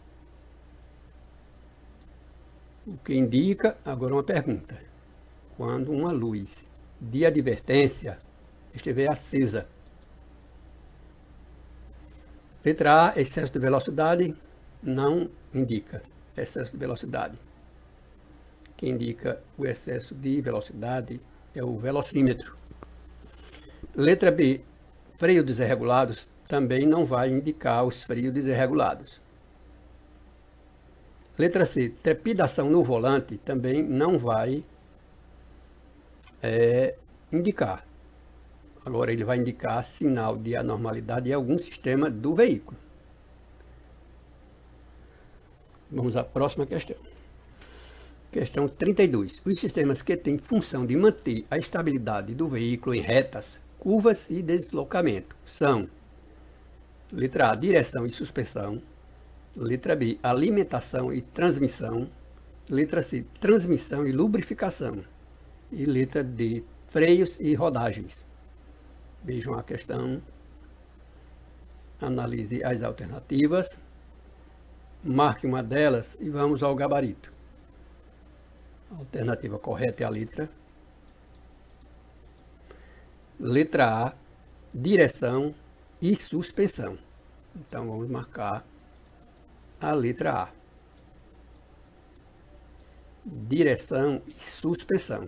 O que indica, agora uma pergunta, quando uma luz de advertência estiver acesa. Letra A, excesso de velocidade, não indica excesso de velocidade. Que indica o excesso de velocidade é o velocímetro. Letra B, freios desregulados, também não vai indicar os freios desregulados. Letra C, trepidação no volante, também não vai indicar. Agora ele vai indicar sinal de anormalidade em algum sistema do veículo. Vamos à próxima questão. Questão 32. Os sistemas que têm função de manter a estabilidade do veículo em retas, curvas e deslocamento são: letra A, direção e suspensão. Letra B, alimentação e transmissão. Letra C, transmissão e lubrificação. E letra D, freios e rodagens. Vejam a questão, analise as alternativas, marque uma delas e vamos ao gabarito. A alternativa correta é a letra A, direção e suspensão. Então vamos marcar a letra A. Direção e suspensão.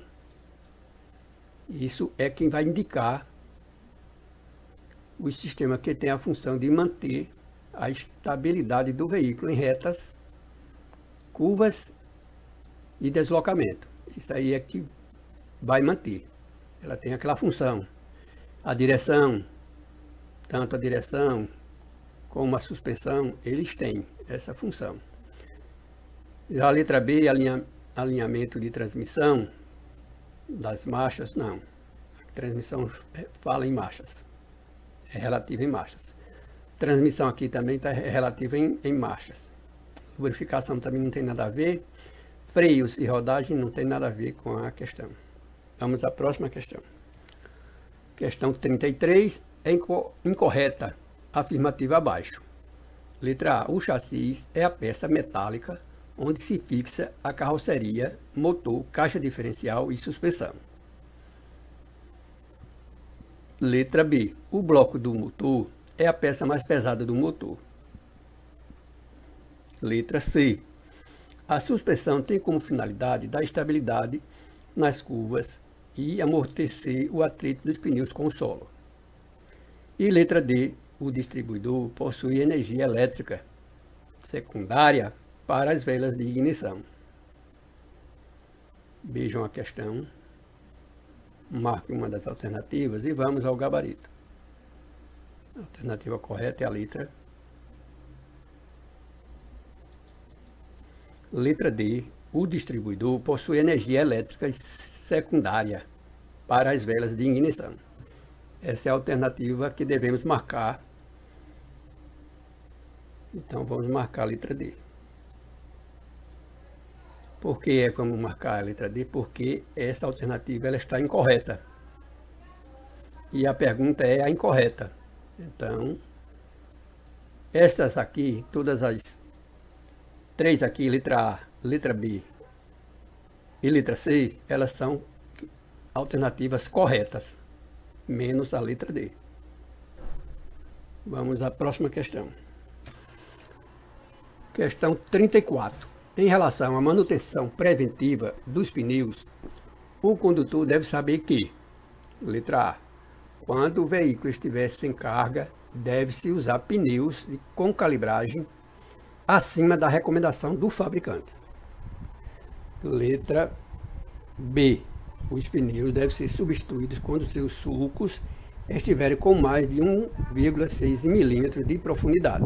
Isso é quem vai indicar o sistema que tem a função de manter a estabilidade do veículo em retas, curvas e deslocamento. Isso aí é que vai manter. Ela tem aquela função. A direção, tanto a direção como a suspensão, eles têm essa função. Já a letra B, alinhamento de transmissão das marchas, não. A transmissão fala em marchas. É relativa em marchas. Transmissão aqui também está relativa em marchas. Lubrificação também não tem nada a ver. Freios e rodagem não tem nada a ver com a questão. Vamos à próxima questão. Questão 33 é incorreta. Afirmativa abaixo. Letra A. O chassi é a peça metálica onde se fixa a carroceria, motor, caixa diferencial e suspensão. Letra B. O bloco do motor é a peça mais pesada do motor. Letra C. A suspensão tem como finalidade dar estabilidade nas curvas e amortecer o atrito dos pneus com o solo. E letra D. O distribuidor possui energia elétrica secundária para as velas de ignição. Vejam a questão. Marque uma das alternativas e vamos ao gabarito. A alternativa correta é a letra D. O distribuidor possui energia elétrica secundária para as velas de ignição. Essa é a alternativa que devemos marcar. Então vamos marcar a letra D. Por que vamos marcar a letra D? Porque essa alternativa ela está incorreta. E a pergunta é a incorreta. Então, essas aqui, todas as três aqui, letra A, letra B e letra C, elas são alternativas corretas, menos a letra D. Vamos à próxima questão. Questão 34. Em relação à manutenção preventiva dos pneus, o condutor deve saber que, letra A, quando o veículo estiver sem carga, deve-se usar pneus com calibragem acima da recomendação do fabricante. Letra B, os pneus devem ser substituídos quando seus sulcos estiverem com mais de 1,6 milímetros de profundidade.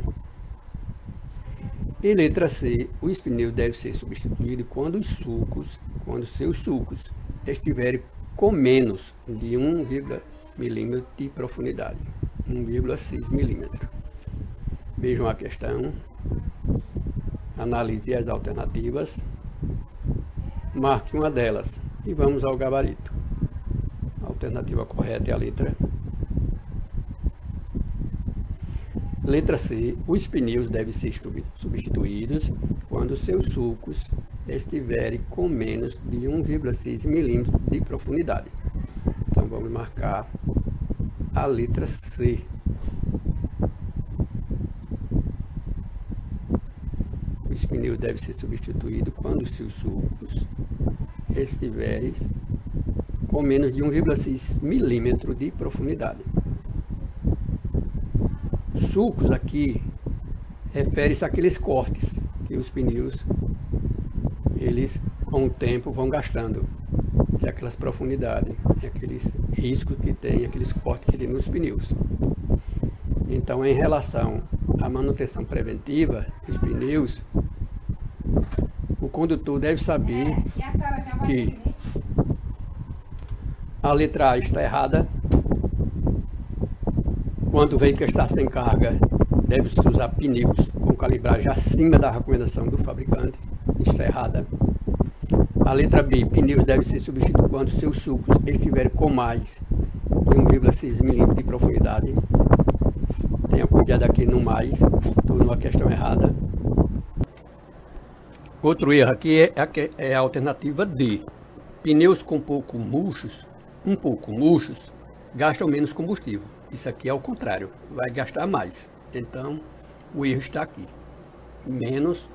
E letra C, os pneus devem ser substituídos quando seus sulcos estiverem com menos de 1 milímetro de profundidade, 1,6 milímetro. Vejam a questão, analise as alternativas, marque uma delas e vamos ao gabarito. A alternativa correta é a letra C. Os pneus devem ser substituídos quando seus sulcos estiverem com menos de 1,6 milímetros de profundidade. Então vamos marcar a letra C. Os pneus devem ser substituídos quando seus sulcos estiverem com menos de 1,6 milímetro de profundidade. Sulcos aqui refere-se àqueles cortes que os pneus, eles com o tempo vão gastando, e aquelas profundidades, e aqueles riscos que tem, aqueles cortes que tem nos pneus. Então, em relação à manutenção preventiva dos pneus, o condutor deve saber que a letra A está errada. Quando o veículo está sem carga, deve-se usar pneus com calibragem acima da recomendação do fabricante. Está errada. A letra B, pneus devem ser substituídos quando seus sulcos estiverem com mais de 1,6 milímetros de profundidade. Tenha cuidado aqui no mais, estou numa questão errada. Outro erro aqui é a alternativa D. Pneus um pouco murchos, gastam menos combustível. Isso aqui é o contrário, vai gastar mais. Então, o erro está aqui. Menos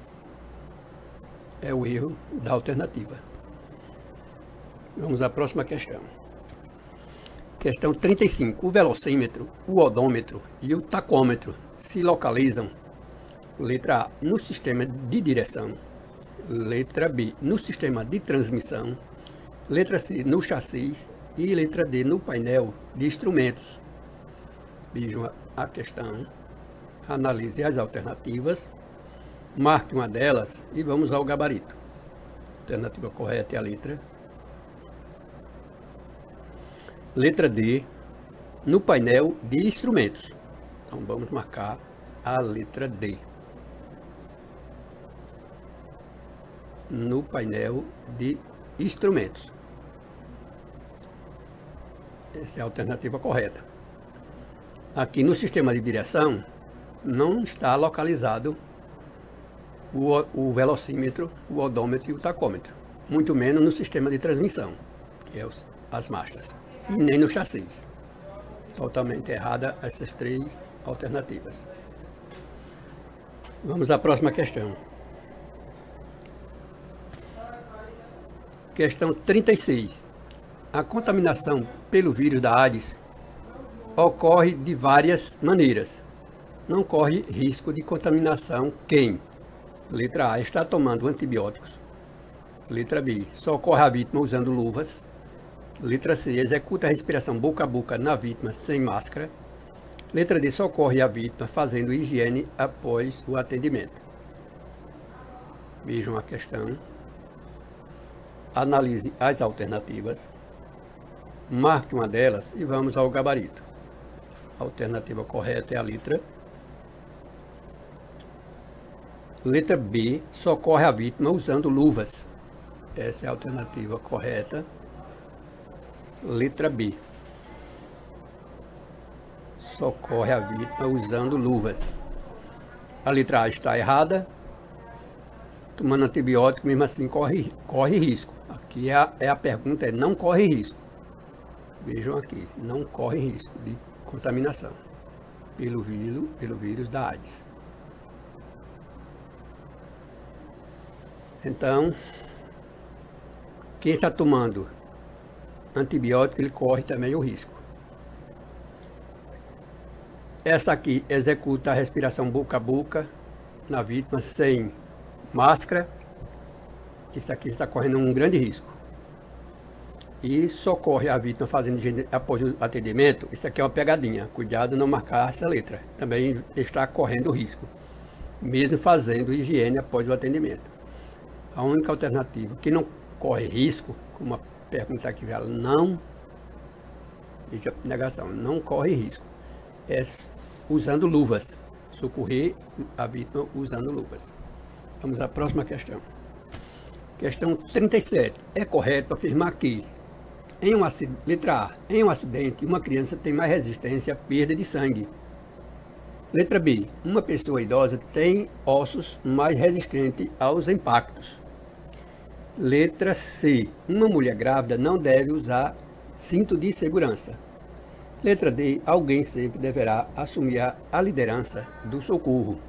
é o erro da alternativa. Vamos à próxima questão. Questão 35. O velocímetro, o odômetro e o tacômetro se localizam, letra A, no sistema de direção, letra B, no sistema de transmissão, letra C, no chassi e letra D, no painel de instrumentos. Vejam a questão, analise as alternativas, marque uma delas e vamos ao gabarito. A alternativa correta é a letra D, no painel de instrumentos. Então vamos marcar a letra D. No painel de instrumentos. Essa é a alternativa correta. Aqui no sistema de direção não está localizado o velocímetro, o odômetro e o tacômetro. Muito menos no sistema de transmissão, que é as marchas. E nem no chassi. Totalmente errada essas três alternativas. Vamos à próxima questão. Questão 36. A contaminação pelo vírus da AIDS ocorre de várias maneiras. Não corre risco de contaminação quem? Letra A, está tomando antibióticos. Letra B, socorre a vítima usando luvas. Letra C, executa a respiração boca a boca na vítima sem máscara. Letra D, socorre a vítima fazendo higiene após o atendimento. Vejam a questão. Analise as alternativas. Marque uma delas e vamos ao gabarito. A alternativa correta é a letra B, socorre a vítima usando luvas. Essa é a alternativa correta. Letra B. Socorre a vítima usando luvas. A letra A está errada. Tomando antibiótico, mesmo assim, corre risco. Aqui a pergunta é não corre risco. Vejam aqui, não corre risco de contaminação pelo vírus da AIDS. Então, quem está tomando antibiótico, ele corre também o risco. Essa aqui executa a respiração boca a boca na vítima sem máscara. Isso aqui está correndo um grande risco. E socorre a vítima fazendo higiene após o atendimento. Isso aqui é uma pegadinha. Cuidado não marcar essa letra. Também está correndo risco, mesmo fazendo higiene após o atendimento. A única alternativa que não corre risco, como a pergunta aqui, ela não, veja a negação, não corre risco, é usando luvas, socorrer a vítima usando luvas. Vamos à próxima questão. Questão 37. É correto afirmar que Letra A. Em um acidente, uma criança tem mais resistência à perda de sangue. Letra B. Uma pessoa idosa tem ossos mais resistentes aos impactos. Letra C. Uma mulher grávida não deve usar cinto de segurança. Letra D. Alguém sempre deverá assumir a liderança do socorro.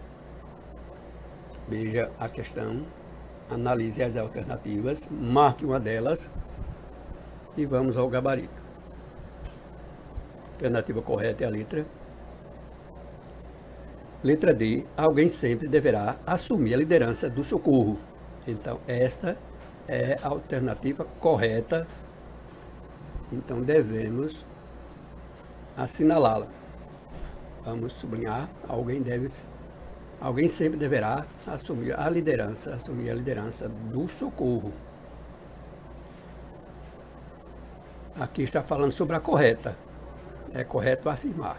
Veja a questão, analise as alternativas, marque uma delas e vamos ao gabarito. A alternativa correta é a letra D. Alguém sempre deverá assumir a liderança do socorro. Então, esta é a alternativa correta. Então, devemos assinalá-la. Vamos sublinhar. Alguém sempre deverá assumir a liderança do socorro. Aqui está falando sobre a correta. É correto afirmar.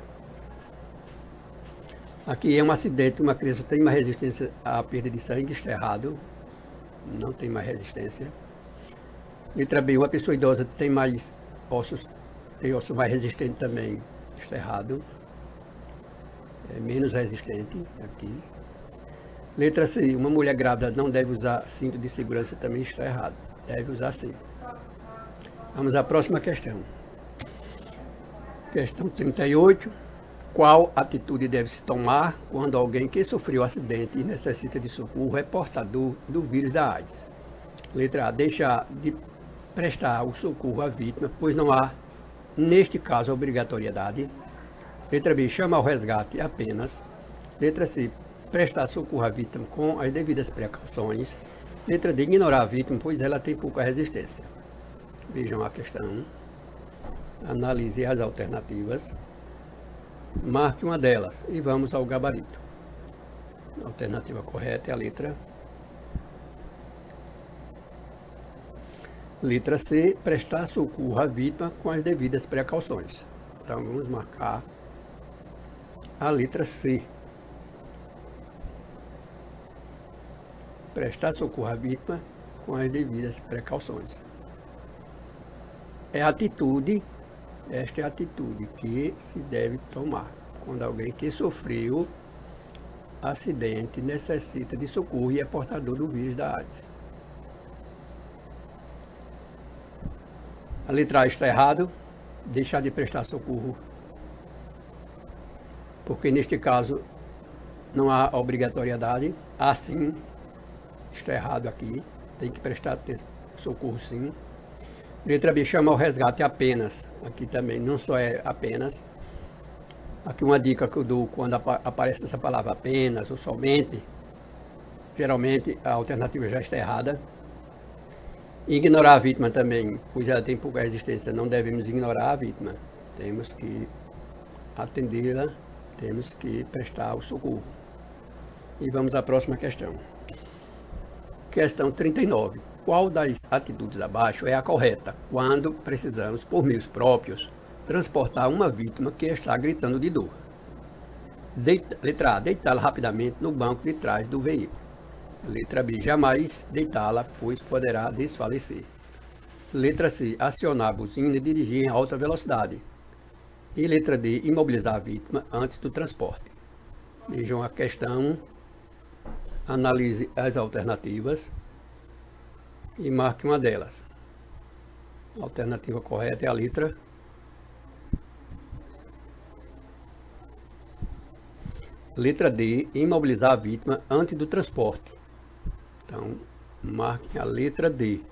Aqui é um acidente, uma criança tem mais resistência à perda de sangue, está errado. Não tem mais resistência. Letra B, uma pessoa idosa tem ossos mais resistentes também, está errado. É menos resistente aqui. Letra C, uma mulher grávida não deve usar cinto de segurança, também está errado. Deve usar sim. Vamos à próxima questão. Questão 38. Qual atitude deve-se tomar quando alguém que sofreu acidente e necessita de socorro é portador do vírus da AIDS? Letra A, deixar de prestar o socorro à vítima, pois não há, neste caso, obrigatoriedade. Letra B, chamar ao resgate apenas. Letra C, prestar socorro à vítima com as devidas precauções. Letra D, ignorar a vítima, pois ela tem pouca resistência. Vejam a questão, analise as alternativas, marque uma delas e vamos ao gabarito. A alternativa correta é a letra C, prestar socorro à vítima com as devidas precauções. Então vamos marcar a letra C. Prestar socorro à vítima com as devidas precauções. Esta é a atitude que se deve tomar quando alguém que sofreu acidente necessita de socorro e é portador do vírus da AIDS. A letra A está errado, deixar de prestar socorro, porque neste caso não há obrigatoriedade. Assim, está errado aqui, tem que prestar socorro sim. Letra B, chama ao resgate apenas. Aqui também não só é apenas. Aqui uma dica que eu dou quando aparece essa palavra apenas ou somente. Geralmente a alternativa já está errada. Ignorar a vítima também, pois ela tem pouca resistência. Não devemos ignorar a vítima. Temos que atendê-la, temos que prestar o socorro. E vamos à próxima questão. Questão 39. Qual das atitudes abaixo é a correta quando precisamos, por meios próprios, transportar uma vítima que está gritando de dor? Letra A, deitá-la rapidamente no banco de trás do veículo. Letra B, jamais deitá-la, pois poderá desfalecer. Letra C, acionar a buzina e dirigir em alta velocidade. E letra D, imobilizar a vítima antes do transporte. Vejam a questão, analise as alternativas e marque uma delas. A alternativa correta é a letra D, imobilizar a vítima antes do transporte. Então, marque a letra D.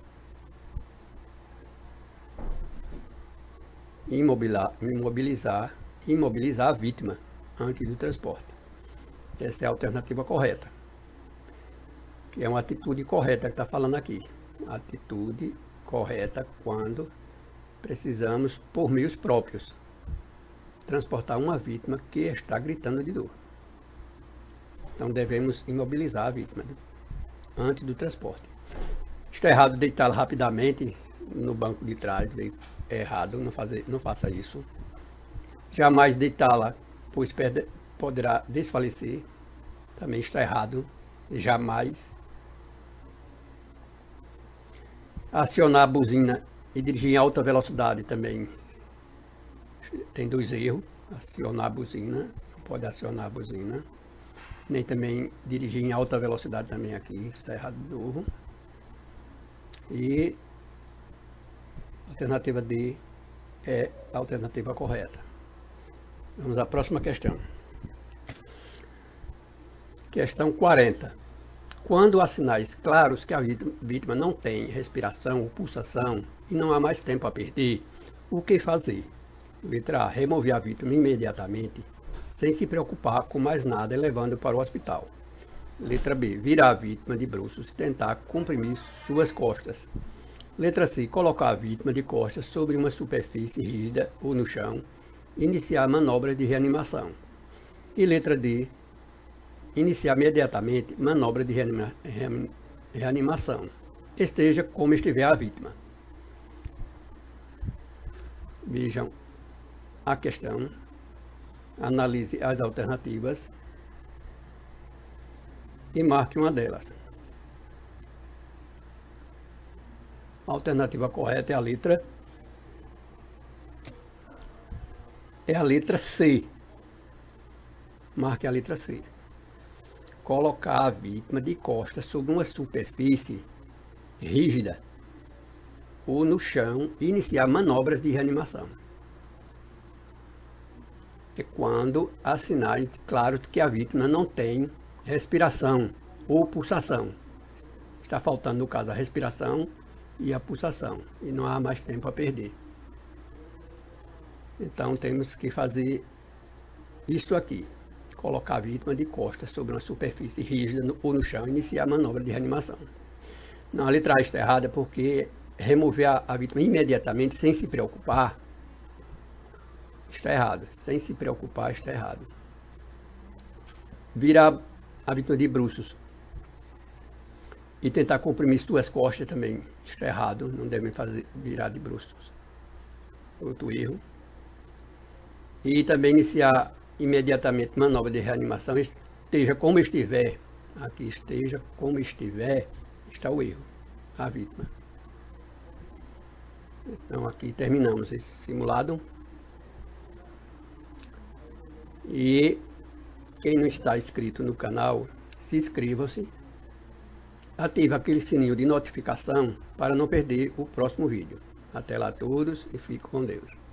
Imobilizar a vítima antes do transporte. Essa é a alternativa correta. Que é uma atitude correta que está falando aqui. Atitude correta quando precisamos, por meios próprios, transportar uma vítima que está gritando de dor. Então devemos imobilizar a vítima antes do transporte. Está errado deitá-la rapidamente no banco de trás. É errado, não faça isso. Jamais deitá-la, pois poderá desfalecer. Também está errado. Jamais. Acionar a buzina E dirigir em alta velocidade também tem 2 erros. Acionar a buzina, não pode acionar a buzina. Nem também dirigir em alta velocidade também aqui, está errado de novo. E a alternativa D é a alternativa correta. Vamos à próxima questão. Questão 40. Quando há sinais claros que a vítima não tem respiração ou pulsação e não há mais tempo a perder, o que fazer? Letra A. Remover a vítima imediatamente, sem se preocupar com mais nada e levando para o hospital. Letra B. Virar a vítima de bruços e tentar comprimir suas costas. Letra C. Colocar a vítima de costas sobre uma superfície rígida ou no chão e iniciar a manobra de reanimação. E letra D. Iniciar imediatamente manobra de reanimação. Esteja como estiver a vítima. Vejam a questão, analise as alternativas e marque uma delas. A alternativa correta é a letra C. Marque a letra C. Colocar a vítima de costas sobre uma superfície rígida ou no chão e iniciar manobras de reanimação. É quando há sinais claros que a vítima não tem respiração ou pulsação. Está faltando, no caso, a respiração e a pulsação, e não há mais tempo a perder. Então temos que fazer isso aqui. Colocar a vítima de costas sobre uma superfície rígida ou no chão e iniciar a manobra de reanimação. Não, a letra A está errada porque remover a vítima imediatamente sem se preocupar está errado. Sem se preocupar está errado. Virar a vítima de bruços e tentar comprimir suas costas também está errado. Não devem fazer virar de bruços. Outro erro. E também iniciar imediatamente manobra de reanimação, esteja como estiver, aqui esteja como estiver, está o erro, a vítima. Então aqui terminamos esse simulado. E quem não está inscrito no canal, se inscreva-se, ative aquele sininho de notificação para não perder o próximo vídeo. Até lá a todos e fique com Deus.